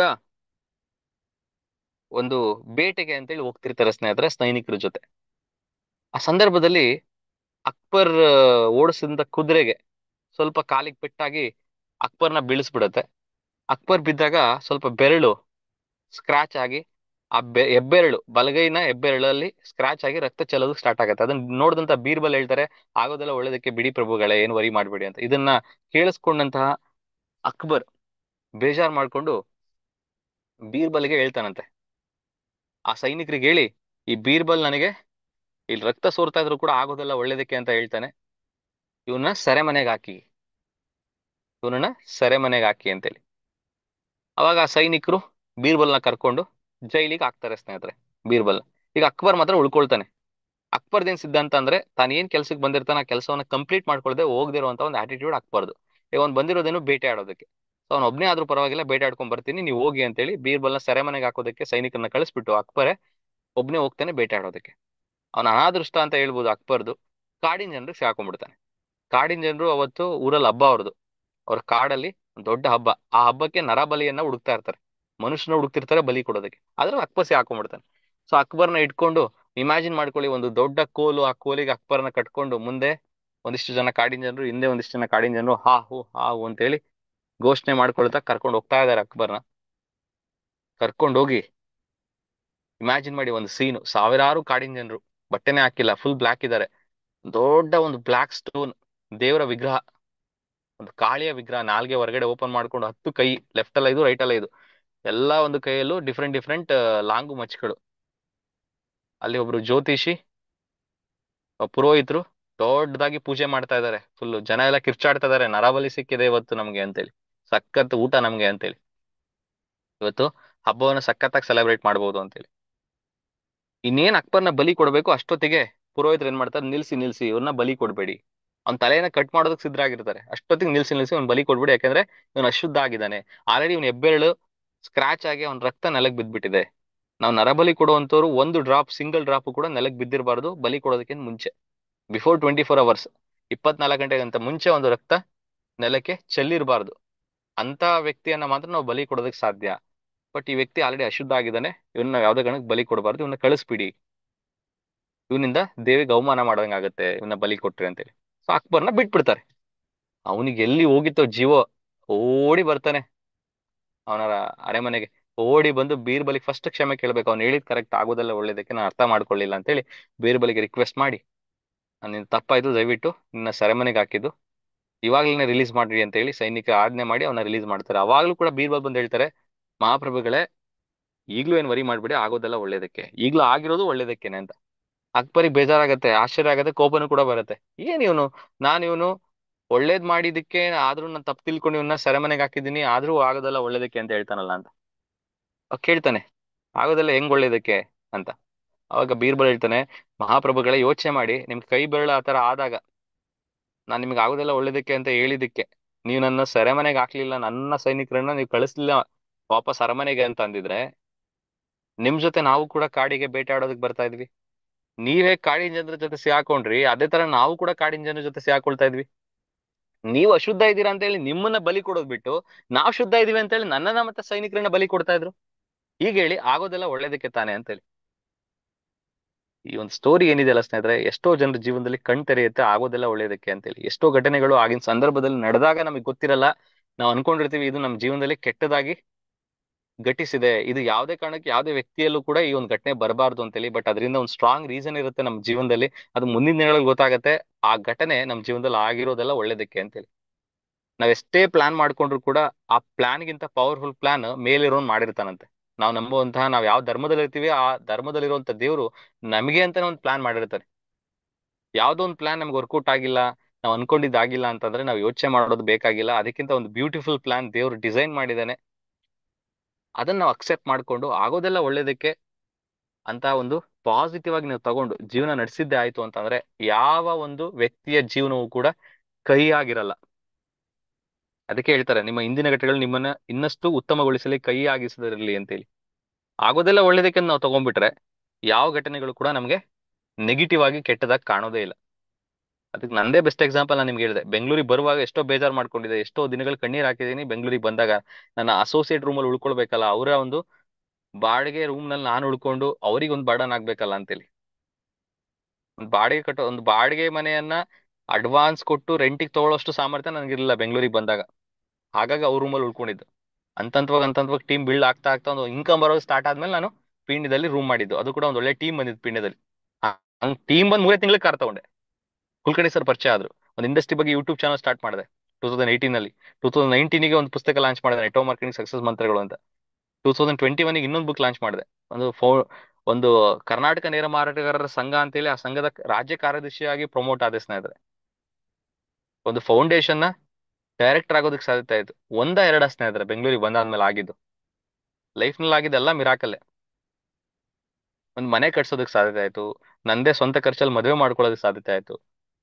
ಒಂದು ಬೇಟೆಗೆ ಅಂತೇಳಿ ಹೋಗ್ತಿರ್ತಾರೆ ಸ್ನೇಹಿತರೆ, ಸೈನಿಕರ ಜೊತೆ. ಆ ಸಂದರ್ಭದಲ್ಲಿ ಅಕ್ಬರ್ ಓಡಿಸಿದ ಕುದುರೆಗೆ ಸ್ವಲ್ಪ ಕಾಲಿಗೆ ಪೆಟ್ಟಾಗಿ ಅಕ್ಬರ್ನ ಬೀಳಿಸ್ಬಿಡತ್ತೆ. ಅಕ್ಬರ್ ಬಿದ್ದಾಗ ಸ್ವಲ್ಪ ಬೆರಳು ಸ್ಕ್ರಾಚ್ ಆಗಿ, ಆ ಹೆಬ್ಬೆರಳು, ಬಲಗೈನ ಹೆಬ್ಬೆರಳಲ್ಲಿ ಸ್ಕ್ರಾಚ್ ಆಗಿ ರಕ್ತ ಚೆಲ್ಲೋದಕ್ಕೆ ಸ್ಟಾರ್ಟ್ ಆಗುತ್ತೆ. ಅದನ್ನ ನೋಡಿದಂತ ಬೀರ್ಬಲ್ ಹೇಳ್ತಾರೆ, ಆಗೋದೆಲ್ಲ ಒಳ್ಳೇದಕ್ಕೆ ಬಿಡಿ ಪ್ರಭುಗಳೇ, ಏನು ವರಿ ಮಾಡ್ಬೇಡಿ ಅಂತ. ಇದನ್ನ ಕೇಳಿಸ್ಕೊಂಡಂತಹ ಅಕ್ಬರ್ ಬೇಜಾರ್ ಮಾಡ್ಕೊಂಡು ಬೀರ್ಬಲ್ಗೆ ಹೇಳ್ತಾನಂತೆ, ಆ ಸೈನಿಕರಿಗೆ ಹೇಳಿ, ಈ ಬೀರ್ಬಲ್ ನನಗೆ ಇಲ್ಲಿ ರಕ್ತ ಸೋರ್ತಾ ಇದ್ರು ಕೂಡ ಆಗೋದೆಲ್ಲ ಒಳ್ಳೇದಕ್ಕೆ ಅಂತ ಹೇಳ್ತಾನೆ, ಇವನ್ನ ಸೆರೆಮನೆಗೆ ಹಾಕಿ, ಇವನನ್ನ ಸೆರೆಮನೆಗೆ ಹಾಕಿ ಅಂತೇಳಿ. ಅವಾಗ ಆ ಸೈನಿಕರು ಬೀರ್ಬಲ್ನ ಕರ್ಕೊಂಡು ಜೈಲಿಗೆ ಹಾಕ್ತಾರೆ ಸ್ನೇಹಿತರೆ, ಬೀರ್ಬಲ್. ಈಗ ಅಕ್ಬರ್ ಮಾತ್ರ ಉಳ್ಕೊಳ್ತಾನೆ. ಅಕ್ಬರ್ದೇನ್ ಸಿದ್ಧಾಂತ ಅಂದ್ರೆ, ತಾನು ಏನ್ ಕೆಲ್ಸಕ್ಕೆ ಬಂದಿರ್ತಾನೆ ಆ ಕೆಲಸವನ್ನ ಕಂಪ್ಲೀಟ್ ಮಾಡ್ಕೊಳ್ದೆ ಹೋಗದಿರುವಂತ ಒಂದು ಆಟಿಟ್ಯೂಡ್ ಅಕ್ಬರ್ದು. ಈಗ ಅವ್ನು ಬಂದಿರೋದೇನು ಬೇಟೆ ಆಡೋದಕ್ಕೆ. ಸೊ ಅವ್ನು ಒಬ್ನೇ ಆದ್ರೂ ಪರವಾಗಿಲ್ಲ, ಬೇಟೆ ಆಡ್ಕೊಂಡ್ ಬರ್ತೀನಿ, ನೀವು ಹೋಗಿ ಅಂತೇಳಿ ಬೀರ್ಬಲ್ನ ಸೆರೆಮನೆಗೆ ಹಾಕೋದಕ್ಕೆ ಸೈನಿಕರನ್ನ ಕಳಿಸ್ಬಿಟ್ಟು ಅಕ್ಬರೇ ಒಬ್ನೇ ಹೋಗ್ತಾನೆ ಬೇಟೆ ಆಡೋದಕ್ಕೆ. ಅವನ ಅನಾದೃಷ್ಟ ಅಂತ ಹೇಳ್ಬೋದು ಅಕ್ಬರ್ದು. ಕಾಡಿನ ಜನರಿಗೆ ಸಿಗಾಕೊಂಡ್ಬಿಡ್ತಾನೆ. ಕಾಡಿನ ಜನರು ಅವತ್ತು ಊರಲ್ಲಿ ಹಬ್ಬ ಅವ್ರದ್ದು, ಅವ್ರ ಕಾಡಲ್ಲಿ ಒಂದ್ ದೊಡ್ಡ ಹಬ್ಬ. ಆ ಹಬ್ಬಕ್ಕೆ ನರಬಲಿಯನ್ನ ಹುಡುಕ್ತಾ ಇರ್ತಾರೆ, ಮನುಷ್ಯನ ಹುಡುಕ್ತಿರ್ತಾರೆ ಬಲಿ ಕೊಡೋದಕ್ಕೆ. ಆದ್ರೆ ಅಕ್ಬರ್ ಹಾಕೊಂಡ್ಬಿಡ್ತಾನೆ. ಸೊ ಅಕ್ಬರ್ನ ಇಟ್ಕೊಂಡು ಇಮ್ಯಾಜಿನ್ ಮಾಡ್ಕೊಳ್ಳಿ, ಒಂದು ದೊಡ್ಡ ಕೋಲು, ಆ ಕೋಲಿಗೆ ಅಕ್ಬರ್ನ ಕಟ್ಕೊಂಡು ಮುಂದೆ ಒಂದಿಷ್ಟು ಜನ ಕಾಡಿನ ಜನರು, ಹಿಂದೆ ಒಂದಿಷ್ಟು ಜನ ಕಾಡಿನ ಜನರು ಹಾ ಹೂ ಅಂತೇಳಿ ಘೋಷಣೆ ಮಾಡ್ಕೊಳ್ತಾ ಕರ್ಕೊಂಡು ಹೋಗ್ತಾ ಇದಾರೆ ಅಕ್ಬರ್ನ. ಕರ್ಕೊಂಡು ಹೋಗಿ ಇಮ್ಯಾಜಿನ್ ಮಾಡಿ ಒಂದು ಸೀನು, ಸಾವಿರಾರು ಕಾಡಿನ ಜನರು, ಬಟ್ಟೆನೆ ಹಾಕಿಲ್ಲ, ಫುಲ್ ಬ್ಲಾಕ್ ಇದ್ದಾರೆ. ದೊಡ್ಡ ಒಂದು ಬ್ಲಾಕ್ ಸ್ಟೋನ್ ದೇವರ ವಿಗ್ರಹ, ಒಂದು ಕಾಳಿಯ ವಿಗ್ರಹ, ನಾಲ್ಗೆ ಹೊರಗಡೆ ಓಪನ್ ಮಾಡ್ಕೊಂಡು 10 ಕೈ, ಲೆಫ್ಟ್ ಅಲ್ಲ ಇದು, ರೈಟ್ ಅಲ್ಲ ಇದು, ಎಲ್ಲಾ ಒಂದು ಕೈಯಲ್ಲೂ ಡಿಫ್ರೆಂಟ್ ಡಿಫ್ರೆಂಟ್ ಲಾಂಗು ಮಚ್ಚಗಳು. ಅಲ್ಲಿ ಒಬ್ರು ಜ್ಯೋತಿಷಿ, ಪುರೋಹಿತರು ದೊಡ್ಡದಾಗಿ ಪೂಜೆ ಮಾಡ್ತಾ ಇದ್ದಾರೆ. ಫುಲ್ ಜನ ಎಲ್ಲ ಕಿರ್ಚಾಡ್ತಾ ಇದಾರೆ, ನರಾಬಲಿ ಸಿಕ್ಕಿದೆ ಇವತ್ತು ನಮ್ಗೆ ಅಂತೇಳಿ. ಸಖತ್ ಊಟ ನಮ್ಗೆ ಅಂತೇಳಿ. ಇವತ್ತು ಹಬ್ಬವನ್ನ ಸಖತ್ತಾಗಿ ಸೆಲೆಬ್ರೇಟ್ ಮಾಡ್ಬೋದು ಅಂತೇಳಿ. ಇನ್ನೇನ್ ಅಕ್ಬರ್ನ ಬಲಿ ಕೊಡ್ಬೇಕು ಅಷ್ಟೊತ್ತಿಗೆ ಪುರೋಹಿತರು ಏನ್ ಮಾಡ್ತಾರೆ, ನಿಲ್ಸಿ ನಿಲ್ಸಿ ಇವ್ರನ್ನ ಬಲಿ ಕೊಡ್ಬೇಡಿ. ಅವ್ನ ತಲೆಯನ್ನ ಕಟ್ ಮಾಡೋದಕ್ಕೆ ಸಿದ್ಧರಾಗಿರ್ತಾರೆ. ಅಷ್ಟೊತ್ತಿಗೆ ನಿಲ್ಸಿ ನಿಲ್ಸಿ ಅವ್ನ್ ಬಲಿ ಕೊಡ್ಬೇಡಿ, ಯಾಕಂದ್ರೆ ಇವನ್ ಅಶುದ್ಧ ಆಗಿದ್ದಾನೆ. ಆಲ್ರೆಡಿ ಇವ್ನ ಹೆಬ್ಬೆರಳು ಸ್ಕ್ರಾಚ್ ಆಗಿ ಅವ್ನ ರಕ್ತ ನೆಲಕ್ ಬಿದ್ಬಿಟ್ಟಿದೆ. ನಾವು ನರಬಲಿ ಕೊಡುವಂತವ್ರು ಒಂದು ಡ್ರಾಪ್, ಸಿಂಗಲ್ ಡ್ರಾಪ್ ಕೂಡ ನೆಲಕ್ ಬಿದ್ದಿರಬಾರ್ದು ಬಲಿ ಕೊಡೋದಕ್ಕಿಂತ ಮುಂಚೆ. ಬಿಫೋರ್ 24 hours, 24 ಗಂಟೆಗಂತ ಮುಂಚೆ ಒಂದು ರಕ್ತ ನೆಲಕ್ಕೆ ಚೆಲ್ಲಿರಬಾರ್ದು. ಅಂತ ವ್ಯಕ್ತಿಯನ್ನ ಮಾತ್ರ ನಾವು ಬಲಿ ಕೊಡೋದಕ್ಕೆ ಸಾಧ್ಯ. ಬಟ್ ಈ ವ್ಯಕ್ತಿ ಆಲ್ರೆಡಿ ಅಶುದ್ಧ ಆಗಿದ್ದಾನೆ, ಇವನ್ನ ಯಾವ್ದೇ ಕಾರಣಕ್ಕೆ ಬಲಿ ಕೊಡಬಾರ್ದು, ಇವನ್ನ ಕಳಿಸ್ಬಿಡಿ, ಇವನಿಂದ ದೇವಿಗೆ ಅವಮಾನ ಮಾಡ್ದಂಗ್ ಆಗತ್ತೆ ಇವನ್ನ ಬಲಿ ಕೊಟ್ರಿ ಅಂತೇಳಿ. ಸೊ ಅಕ್ಬರ್ನ ಬಿಟ್ಬಿಡ್ತಾರೆ. ಅವನಿಗೆ ಎಲ್ಲಿ ಹೋಗಿತ್ತೋ ಜೀವ, ಓಡಿ ಬರ್ತಾನೆ ಅವನ ಅರಮನೆಗೆ. ಓಡಿ ಬಂದು ಬೀರ್ಬಲಿಗೆ ಫಸ್ಟ್ ಕ್ಷಮೆ ಕೇಳ್ಬೇಕು. ಅವ್ನು ಹೇಳಿದ್ ಕರೆಕ್ಟ್, ಆಗೋದೆಲ್ಲ ಒಳ್ಳೇದಕ್ಕೆ, ನಾನು ಅರ್ಥ ಮಾಡ್ಕೊಳ್ಳಿಲ್ಲ ಅಂತೇಳಿ ಬೀರ್ಬಲಿಗೆ ರಿಕ್ವೆಸ್ಟ್ ಮಾಡಿ, ನಿನ್ ತಪ್ಪಾಯ್ತು, ದಯವಿಟ್ಟು ನಿನ್ನ ಸೆರೆಮನೆಗೆ ಹಾಕಿದ್ದು ಇವಾಗ್ಲೇ ರಿಲೀಸ್ ಮಾಡ್ರಿ ಅಂತ ಹೇಳಿ ಸೈನಿಕ ಆಜ್ಞೆ ಮಾಡಿ ಅವನ್ನ ರಿಲೀಸ್ ಮಾಡ್ತಾರೆ. ಅವಾಗ್ಲೂ ಕೂಡ ಬೀರ್ಬಲ್ ಬಂದು ಹೇಳ್ತಾರೆ, ಮಹಾಪ್ರಭುಗಳೇ ಈಗ್ಲೂ ಏನ್ ವರಿ ಮಾಡ್ಬಿಡಿ, ಆಗೋದೆಲ್ಲ ಒಳ್ಳೇದಕ್ಕೆ, ಈಗ್ಲೂ ಆಗಿರೋದು ಒಳ್ಳೇದಕ್ಕೇನೆ ಅಂತ. ಅಕ್ಬರಿಗೆ ಬೇಜಾರಾಗತ್ತೆ, ಆಶ್ಚರ್ಯ ಆಗತ್ತೆ, ಕೋಪನೂ ಕೂಡ ಬರುತ್ತೆ. ಏನ್ ಇವನು, ಇವನು ಒಳ್ಳೇದ್ ಮಾಡಿದಕ್ಕೆ ಆದ್ರೂ ನಾನು ತಪ್ಪು ತಿಳ್ಕೊಂಡು ಇವನ್ನ ಸೆರೆಮನೆಗೆ ಹಾಕಿದೀನಿ, ಆದ್ರೂ ಆಗೋದೆಲ್ಲ ಒಳ್ಳೇದಕ್ಕೆ ಅಂತ ಹೇಳ್ತಾನಲ್ಲ ಅಂತ. ಅವಾಗ ಕೇಳ್ತಾನೆ, ಆಗೋದೆಲ್ಲ ಹೆಂಗ್ ಒಳ್ಳೇದಕ್ಕೆ ಅಂತ. ಅವಾಗ ಬೀರ್ಬಲ್ ಹೇಳ್ತಾನೆ, ಮಹಾಪ್ರಭುಗಳೇ ಯೋಚನೆ ಮಾಡಿ, ನಿಮ್ ಕೈ ಬೆರಳು ಆತರ ಆದಾಗ ನಾನ್ ನಿಮ್ಗೆ ಆಗೋದೆಲ್ಲ ಒಳ್ಳೇದಕ್ಕೆ ಅಂತ ಹೇಳಿದಕ್ಕೆ ನೀವು ನನ್ನ ಸೆರೆಮನೆಗೆ ಹಾಕ್ಲಿಲ್ಲ, ನನ್ನ ಸೈನಿಕರನ್ನ ನೀವು ಕಳಿಸ್ಲಿಲ್ಲ ವಾಪಸ್ ಅರಮನೆಗೆ ಅಂತ ಅಂದಿದ್ರೆ, ನಿಮ್ ಜೊತೆ ನಾವು ಕೂಡ ಕಾಡಿಗೆ ಬೇಟೆ ಬರ್ತಾ ಇದ್ವಿ. ನೀವೇ ಕಾಡಿನ ಜನರ ಜೊತೆ ಸಿಹಾಕೊಂಡ್ರಿ, ಅದೇ ತರ ನಾವು ಕೂಡ ಕಾಡಿನ ಜನರ ಜೊತೆ ಸಿಹಾಕೊಳ್ತಾ ಇದ್ವಿ. ನೀವು ಅಶುದ್ಧ ಇದ್ದೀರಾ ಅಂತ ಹೇಳಿ ನಿಮ್ಮನ್ನ ಬಲಿ ಕೊಡೋದ್ ಬಿಟ್ಟು, ನಾವ್ ಶುದ್ಧ ಇದೀವಿ ಅಂತ ಹೇಳಿ ನನ್ನನ್ನ ಮತ್ತೆ ಸೈನಿಕರನ್ನ ಬಲಿ ಕೊಡ್ತಾ ಇದ್ರು. ಹೀಗೆ ಹೇಳಿ ಆಗೋದೆಲ್ಲ ಒಳ್ಳೇದಕ್ಕೆ ತಾನೆ ಅಂತ ಹೇಳಿ. ಈ ಒಂದು ಸ್ಟೋರಿ ಏನಿದೆಯಲ್ಲ ಸ್ನೇಹಿತರೆ, ಎಷ್ಟೋ ಜನರ ಜೀವನದಲ್ಲಿ ಕಣ್ ತೆರೆಯುತ್ತೆ, ಆಗೋದೆಲ್ಲ ಒಳ್ಳೇದಕ್ಕೆ ಅಂತೇಳಿ. ಎಷ್ಟೋ ಘಟನೆಗಳು ಆಗಿನ ಸಂದರ್ಭದಲ್ಲಿ ನಡೆದಾಗ ನಮಗೆ ಗೊತ್ತಿರಲ್ಲ, ನಾವು ಅನ್ಕೊಂಡಿರ್ತೀವಿ ಇದು ನಮ್ಮ ಜೀವನದಲ್ಲಿ ಕೆಟ್ಟದಾಗಿ ಘಟಿಸಿದೆ, ಇದು ಯಾವುದೇ ಕಾರಣಕ್ಕೆ ಯಾವುದೇ ವ್ಯಕ್ತಿಯಲ್ಲೂ ಕೂಡ ಈ ಒಂದು ಘಟನೆ ಬರಬಾರ್ದು ಅಂತೇಳಿ. ಬಟ್ ಅದರಿಂದ ಒಂದು ಸ್ಟ್ರಾಂಗ್ ರೀಸನ್ ಇರುತ್ತೆ ನಮ್ಮ ಜೀವನದಲ್ಲಿ, ಅದು ಮುಂದಿನ ದಿನಗಳಲ್ಲಿ ಗೊತ್ತಾಗತ್ತೆ ಆ ಘಟನೆ ನಮ್ಮ ಜೀವನದಲ್ಲಿ ಆಗಿರೋದೆಲ್ಲ ಒಳ್ಳೇದಕ್ಕೆ ಅಂತೇಳಿ. ನಾವ್ ಎಷ್ಟೇ ಪ್ಲಾನ್ ಮಾಡ್ಕೊಂಡ್ರು ಕೂಡ ಆ ಪ್ಲಾನ್ ಗಿಂತ ಪವರ್ಫುಲ್ ಪ್ಲಾನ್ ಮೇಲಿರೋನ್ ಮಾಡಿರ್ತಾನಂತೆ. ನಾವು ನಂಬುವಂತಹ, ನಾವ್ ಯಾವ ಧರ್ಮದಲ್ಲಿ ಇರ್ತೀವಿ ಆ ಧರ್ಮದಲ್ಲಿರುವಂತ ದೇವ್ರು ನಮಗೆ ಅಂತಾನೆ ಒಂದು ಪ್ಲಾನ್ ಮಾಡಿರ್ತಾರೆ. ಯಾವ್ದೋ ಒಂದು ಪ್ಲಾನ್ ನಮ್ಗೆ ವರ್ಕೌಟ್ ಆಗಿಲ್ಲ, ನಾವು ಅನ್ಕೊಂಡಿದ್ದಾಗಿಲ್ಲ ಅಂತಂದ್ರೆ ನಾವು ಯೋಚನೆ ಮಾಡೋದು ಬೇಕಾಗಿಲ್ಲ. ಅದಕ್ಕಿಂತ ಒಂದು ಬ್ಯೂಟಿಫುಲ್ ಪ್ಲಾನ್ ದೇವ್ರು ಡಿಸೈನ್ ಮಾಡಿದಾನೆ, ಅದನ್ನ ನಾವು ಅಕ್ಸೆಪ್ಟ್ ಮಾಡ್ಕೊಂಡು ಆಗೋದೆಲ್ಲ ಒಳ್ಳೇದಕ್ಕೆ ಅಂತ ಒಂದು ಪಾಸಿಟಿವ್ ಆಗಿ ನೀವು ತಗೊಂಡು ಜೀವನ ನಡೆಸಿದ್ದೆ ಆಯ್ತು ಅಂತಂದ್ರೆ, ಯಾವ ಒಂದು ವ್ಯಕ್ತಿಯ ಜೀವನವೂ ಕೂಡ ಕೈ ಆಗಿರಲ್ಲ. ಅದಕ್ಕೆ ಹೇಳ್ತಾರೆ, ನಿಮ್ಮ ಇಂದಿನ ಘಟನೆಗಳು ನಿಮ್ಮನ್ನ ಇನ್ನಷ್ಟು ಉತ್ತಮಗೊಳಿಸಲಿ, ಕೈ ಆಗಿಸದಿರಲಿ ಅಂತೇಳಿ. ಆಗೋದೆಲ್ಲ ಒಳ್ಳೇದಕ್ಕೆ ನಾವು ತಗೊಂಡ್ಬಿಟ್ರೆ ಯಾವ ಘಟನೆಗಳು ಕೂಡ ನಮ್ಗೆ ನೆಗೆಟಿವ್ ಆಗಿ ಕೆಟ್ಟದಾಗಿ ಕಾಣೋದೇ ಇಲ್ಲ. ಅದಕ್ಕೆ ನಂದೇ ಬೆಸ್ಟ್ ಎಕ್ಸಾಂಪಲ್ ನಾನು ನಿಮ್ಗೆ ಹೇಳಿದೆ. ಬೆಂಗಳೂರಿಗೆ ಬರುವಾಗ ಎಷ್ಟೋ ಬೇಜಾರು ಮಾಡ್ಕೊಂಡಿದ್ದೆ, ಎಷ್ಟೋ ದಿನಗಳು ಕಣ್ಣೀರ್ ಹಾಕಿದೀನಿ. ಬೆಂಗಳೂರಿಗೆ ಬಂದಾಗ ನನ್ನ ಅಸೋಸಿಯೇಟ್ ರೂಮಲ್ಲಿ ಉಳ್ಕೊಳ್ಬೇಕಲ್ಲ, ಅವರ ಒಂದು ಬಾಡಿಗೆ ರೂಮ್ ನಲ್ಲಿ ನಾನು ಉಳ್ಕೊಂಡು ಅವ್ರಿಗೆ ಒಂದು ಬರ್ಡನ್ ಆಗ್ಬೇಕಲ್ಲ ಅಂತೇಳಿ, ಒಂದು ಬಾಡಿಗೆ ಮನೆಯನ್ನ ಅಡ್ವಾನ್ಸ್ ಕೊಟ್ಟು ರೆಂಟಿಗೆ ತಗೊಳ್ಳೋಷ್ಟು ಸಾಮರ್ಥ್ಯ ನನಗಿರ್ಲಿಲ್ಲ ಬೆಂಗಳೂರಿಗೆ ಬಂದಾಗ. ಹಾಗಾಗಿ ಅವ್ರ ರೂಮಲ್ಲಿ ಉಳ್ಕೊಂಡಿದ್ದು. ಅಂತಂತವಾಗ ಟೀಮ್ ಬಿಲ್ಡ್ ಆಗ್ತಾ ಆಗ್ತಾ ಒಂದು ಇನ್ಕಮ್ ಬರೋದು ಸ್ಟಾರ್ಟ್ ಆದ್ಮೇಲೆ ನಾನು ಪೀಣ್ಯದಲ್ಲಿ ರೂಮ್ ಮಾಡಿದ್ದು. ಅದು ಕೂಡ ಒಂದು ಒಳ್ಳೆ ಟೀಮ್ ಬಂದಿದ್ದು ಪೀಣ್ಯದಲ್ಲಿ. ಹಂಗ್ ಟೀಮ್ ಬಂದ್ 3 ತಿಂಗಳಿಗೆ ಕಾರ್ ತಗೊಂಡೆ. ಕುಲ್ಕರ್ಣಿ ಸರ್ ಪರಿಚಯ ಆದ್ರು. ಒಂದು ಇಂಡಸ್ಟ್ರಿ ಬಗ್ಗೆ ಯೂಟ್ಯೂಬ್ ಚಾನಲ್ ಸ್ಟಾರ್ಟ್ ಮಾಡಿದೆ 2018 ನಲ್ಲಿ. 2019ಗೆ ಒಂದು ಪುಸ್ತಕ ಲಾಂಚ್ ಮಾಡಿದೆ, ನೆಟ್ವರ್ಕ್ ಮಾರ್ಕೆಟಿಂಗ್ ಸಕ್ಸಸ್ ಮಂತ್ರಗಳು ಅಂತ. 2021ಗೆ ಇನ್ನೊಂದು ಬುಕ್ ಲಾಂಚ್ ಮಾಡಿದೆ. ಒಂದು ಒಂದು ಕರ್ನಾಟಕ ನೇರ ಮಾರಾಟಗಾರರ ಸಂಘ ಅಂತೇಳಿ, ಆ ಸಂಘದ ರಾಜ್ಯ ಕಾರ್ಯದರ್ಶಿಯಾಗಿ ಪ್ರಮೋಟ್ ಆದ ಸ್ನೇಹಿತರೆ. ಒಂದು ಫೌಂಡೇಶನ್ ನ ಡೈರೆಕ್ಟರ್ ಆಗೋದಕ್ಕೆ ಸಾಧ್ಯತೆ ಆಯ್ತು. ಎರಡ ಸ್ನೇಹಿತರೆ ಬೆಂಗಳೂರಿಗೆ ಬಂದಾದ್ಮೇಲೆ ಆಗಿದ್ದು. ಲೈಫ್ ನಲ್ಲಿ ಆಗಿದ್ದೆಲ್ಲ ಮಿರಾಕಲ್ಲೇ. ಒಂದು ಮನೆ ಕಟ್ಸೋದಕ್ಕೆ ಸಾಧ್ಯತೆ ಆಯ್ತು, ನಂದೇ ಸ್ವಂತ ಖರ್ಚಲ್ಲಿ ಮದುವೆ ಮಾಡ್ಕೊಳ್ಳೋದಕ್ಕೆ ಸಾಧ್ಯತೆ ಆಯ್ತು.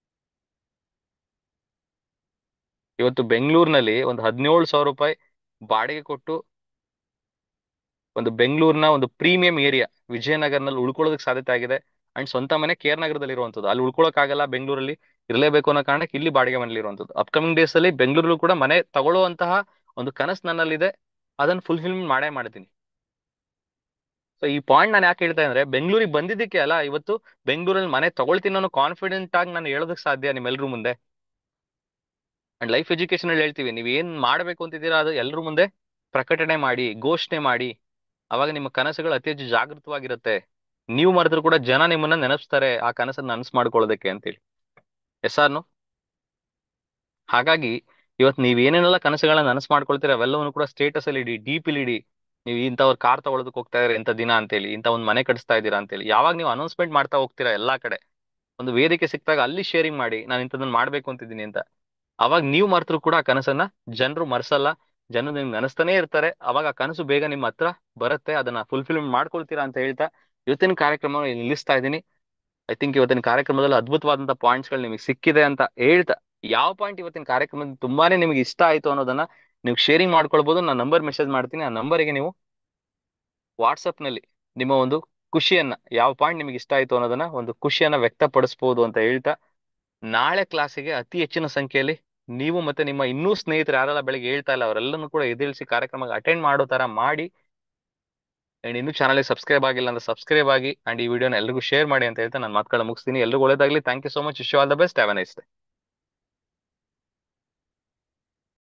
ಇವತ್ತು ಬೆಂಗಳೂರಿನಲ್ಲಿ ಒಂದು 17,000 ರೂಪಾಯಿ ಬಾಡಿಗೆ ಕೊಟ್ಟು ಒಂದು ಬೆಂಗಳೂರಿನ ಒಂದು ಪ್ರೀಮಿಯಂ ಏರಿಯಾ ವಿಜಯನಗರ್ನಲ್ಲಿ ಉಳ್ಕೊಳ್ಳೋದಕ್ಕೆ ಸಾಧ್ಯತೆ ಆಗಿದೆ. ಅಂಡ್ ಸ್ವಂತ ಮನೆ ಕೇರ್ ನಗರದಲ್ಲಿ ಇರುವಂತದ್ದು. ಅಲ್ಲಿ ಉಳ್ಕೊಳಕ್ಕಾಗಲ್ಲ, ಬೆಂಗಳೂರಲ್ಲಿ ಇರಲೇಬೇಕು ಅನ್ನೋ ಕಾರಣಕ್ಕೆ ಇಲ್ಲಿ ಬಾಡಿಗೆ ಮನೇಲಿ ಇರುವಂತದ್ದು. ಅಪ್ಕಮಿಂಗ್ ಡೇಸ್ ಅಲ್ಲಿ ಬೆಂಗಳೂರಲ್ಲೂ ಕೂಡ ಮನೆ ತಗೊಳ್ಳುವಂತಹ ಒಂದು ಕನಸು ನನ್ನಲ್ಲಿದೆ, ಅದನ್ನ ಫುಲ್ಫಿಲ್ ಮಾಡೇ ಮಾಡ್ತೀನಿ. ಸೊ ಈ ಪಾಯಿಂಟ್ ನಾನು ಯಾಕೆ ಹೇಳ್ತಾ ಅಂದ್ರೆ, ಬೆಂಗಳೂರಿಗೆ ಬಂದಿದ್ದಕ್ಕೆ ಅಲ್ಲ ಇವತ್ತು ಬೆಂಗಳೂರಲ್ಲಿ ಮನೆ ತಗೊಳ್ತೀನಿ ಅನ್ನೋ ಕಾನ್ಫಿಡೆಂಟ್ ಆಗಿ ನಾನು ಹೇಳೋದಕ್ಕೆ ಸಾಧ್ಯ ನಿಮ್ಮೆಲ್ಲರೂ ಮುಂದೆ. ಅಂಡ್ ಲೈಫ್ ಎಜುಕೇಶನ್ ಅಲ್ಲಿ ಹೇಳ್ತೀವಿ, ನೀವ್ ಏನ್ ಮಾಡ್ಬೇಕು ಅಂತಿದ್ದೀರಾ ಅದು ಎಲ್ಲರೂ ಮುಂದೆ ಪ್ರಕಟಣೆ ಮಾಡಿ, ಘೋಷಣೆ ಮಾಡಿ. ಅವಾಗ ನಿಮ್ಮ ಕನಸುಗಳು ಅತಿ ಹೆಚ್ಚು ಜಾಗೃತವಾಗಿರುತ್ತೆ. ನೀವು ಮರೆದ್ರು ಕೂಡ ಜನ ನಿಮ್ಮನ್ನ ನೆನಪಿಸ್ತಾರೆ ಆ ಕನಸನ್ನ ನನಸು ಮಾಡ್ಕೊಳ್ಳೋದಕ್ಕೆ ಅಂತೇಳಿ. ಎಸ್ ಆರ್ನು? ಹಾಗಾಗಿ ಇವತ್ತು ನೀವ್ ಏನೇನೆಲ್ಲ ಕನಸುಗಳನ್ನ ನನಸು ಮಾಡ್ಕೊಳ್ತೀರಾ ಅವೆಲ್ಲವನ್ನು ಕೂಡ ಸ್ಟೇಟಸ್ ಅಲ್ಲಿ ಇಡಿ, ಡಿಪಿ ಇಲ್ಲಿ ಇಡಿ. ನೀವು ಇಂಥವ್ರ ಕಾರ್ ತಗೊಳೋದಕ್ಕೆ ಹೋಗ್ತಾ ಇದಾರೆ ಇಂಥ ದಿನ ಅಂತೇಳಿ, ಇಂಥ ಒಂದು ಮನೆ ಕಟ್ಟಿಸ್ತಾ ಇದ್ದೀರಾ ಅಂತೇಳಿ. ಯಾವಾಗ ನೀವು ಅನೌನ್ಸ್ಮೆಂಟ್ ಮಾಡ್ತಾ ಹೋಗ್ತೀರಾ ಎಲ್ಲಾ ಕಡೆ, ಒಂದು ವೇದಿಕೆ ಸಿಕ್ತಾಗ ಅಲ್ಲಿ ಶೇರಿಂಗ್ ಮಾಡಿ, ನಾನು ಇಂಥದನ್ನ ಮಾಡ್ಬೇಕು ಅಂತಿದ್ದೀನಿ ಅಂತ. ಅವಾಗ ನೀವು ಮರೆತರು ಕೂಡ ಆ ಕನಸನ್ನ ಜನರು ಮರ್ಸಲ್ಲ. ಜನ ನಿಮ್ಗೆ ಅನಿಸ್ತಾನೆ ಇರ್ತಾರೆ. ಅವಾಗ ಆ ಕನಸು ಬೇಗ ನಿಮ್ಮ ಹತ್ರ ಬರುತ್ತೆ, ಅದನ್ನ ಫುಲ್ಫಿಲ್ ಮಾಡ್ಕೊಳ್ತೀರಾ ಅಂತ ಹೇಳ್ತಾ ಇವತ್ತಿನ ಕಾರ್ಯಕ್ರಮ ನಿಲ್ಲಿಸ್ತಾ ಇದ್ದೀನಿ. ಐ ಥಿಂಕ್ ಇವತ್ತಿನ ಕಾರ್ಯಕ್ರಮದಲ್ಲಿ ಅದ್ಭುತವಾದಂತಹ ಪಾಯಿಂಟ್ಸ್ ಗಳು ನಿಮಗೆ ಸಿಕ್ಕಿದೆ ಅಂತ ಹೇಳ್ತಾ, ಯಾವ ಪಾಯಿಂಟ್ ಇವತ್ತಿನ ಕಾರ್ಯಕ್ರಮದಲ್ಲಿ ತುಂಬಾನೇ ನಿಮಗೆ ಇಷ್ಟ ಆಯ್ತು ಅನ್ನೋದನ್ನ ನೀವು ಶೇರಿಂಗ್ ಮಾಡ್ಕೊಳ್ಬಹುದು. ನಾನು ನಂಬರ್ ಮೆಸೇಜ್ ಮಾಡ್ತೀನಿ, ಆ ನಂಬರಿಗೆ ನೀವು ವಾಟ್ಸಪ್ ನಲ್ಲಿ ನಿಮ್ಮ ಒಂದು ಖುಷಿಯನ್ನ, ಯಾವ ಪಾಯಿಂಟ್ ನಿಮಗೆ ಇಷ್ಟ ಆಯ್ತು ಅನ್ನೋದನ್ನ ಒಂದು ಖುಷಿಯನ್ನ ವ್ಯಕ್ತಪಡಿಸಬಹುದು ಅಂತ ಹೇಳ್ತಾ, ನಾಳೆ ಕ್ಲಾಸಿಗೆ ಅತಿ ಹೆಚ್ಚಿನ ಸಂಖ್ಯೆಯಲ್ಲಿ ನೀವು ಮತ್ತೆ ನಿಮ್ಮ ಇನ್ನೂ ಸ್ನೇಹಿತರು ಯಾರೆಲ್ಲ ಬೆಳಿಗ್ಗೆ ಹೇಳ್ತಾ ಇಲ್ಲ ಅವರೆಲ್ಲನೂ ಕೂಡ ಎದುರಿಸಿ ಕಾರ್ಯಕ್ರಮಕ್ಕೆ ಅಟೆಂಡ್ ಮಾಡೋ ತರ ಮಾಡಿ. ಅಂಡ್ ಇನ್ನೂ ಚಾನಲ್ಗೆ ಸಬ್ಸ್ಕ್ರೈಬ್ ಆಗಿಲ್ಲ ಅಂದ್ರೆ ಸಬ್ಸ್ಕ್ರೈಬ್ ಆಗಿ, ಅಂಡ್ ಈ ವಿಡಿಯೋನ ಎಲ್ರಿಗೂ ಶೇರ್ ಮಾಡಿ ಅಂತ ಹೇಳ್ತಾ ನಾನು ಮಾತುಗಳನ್ನ ಮುಗಿಸ್ತೀನಿ. ಎಲ್ರಿಗೂ ಒಳ್ಳೇದಾಗ್ಲಿ. Thank you so much. Wish you all the best. Have a nice day.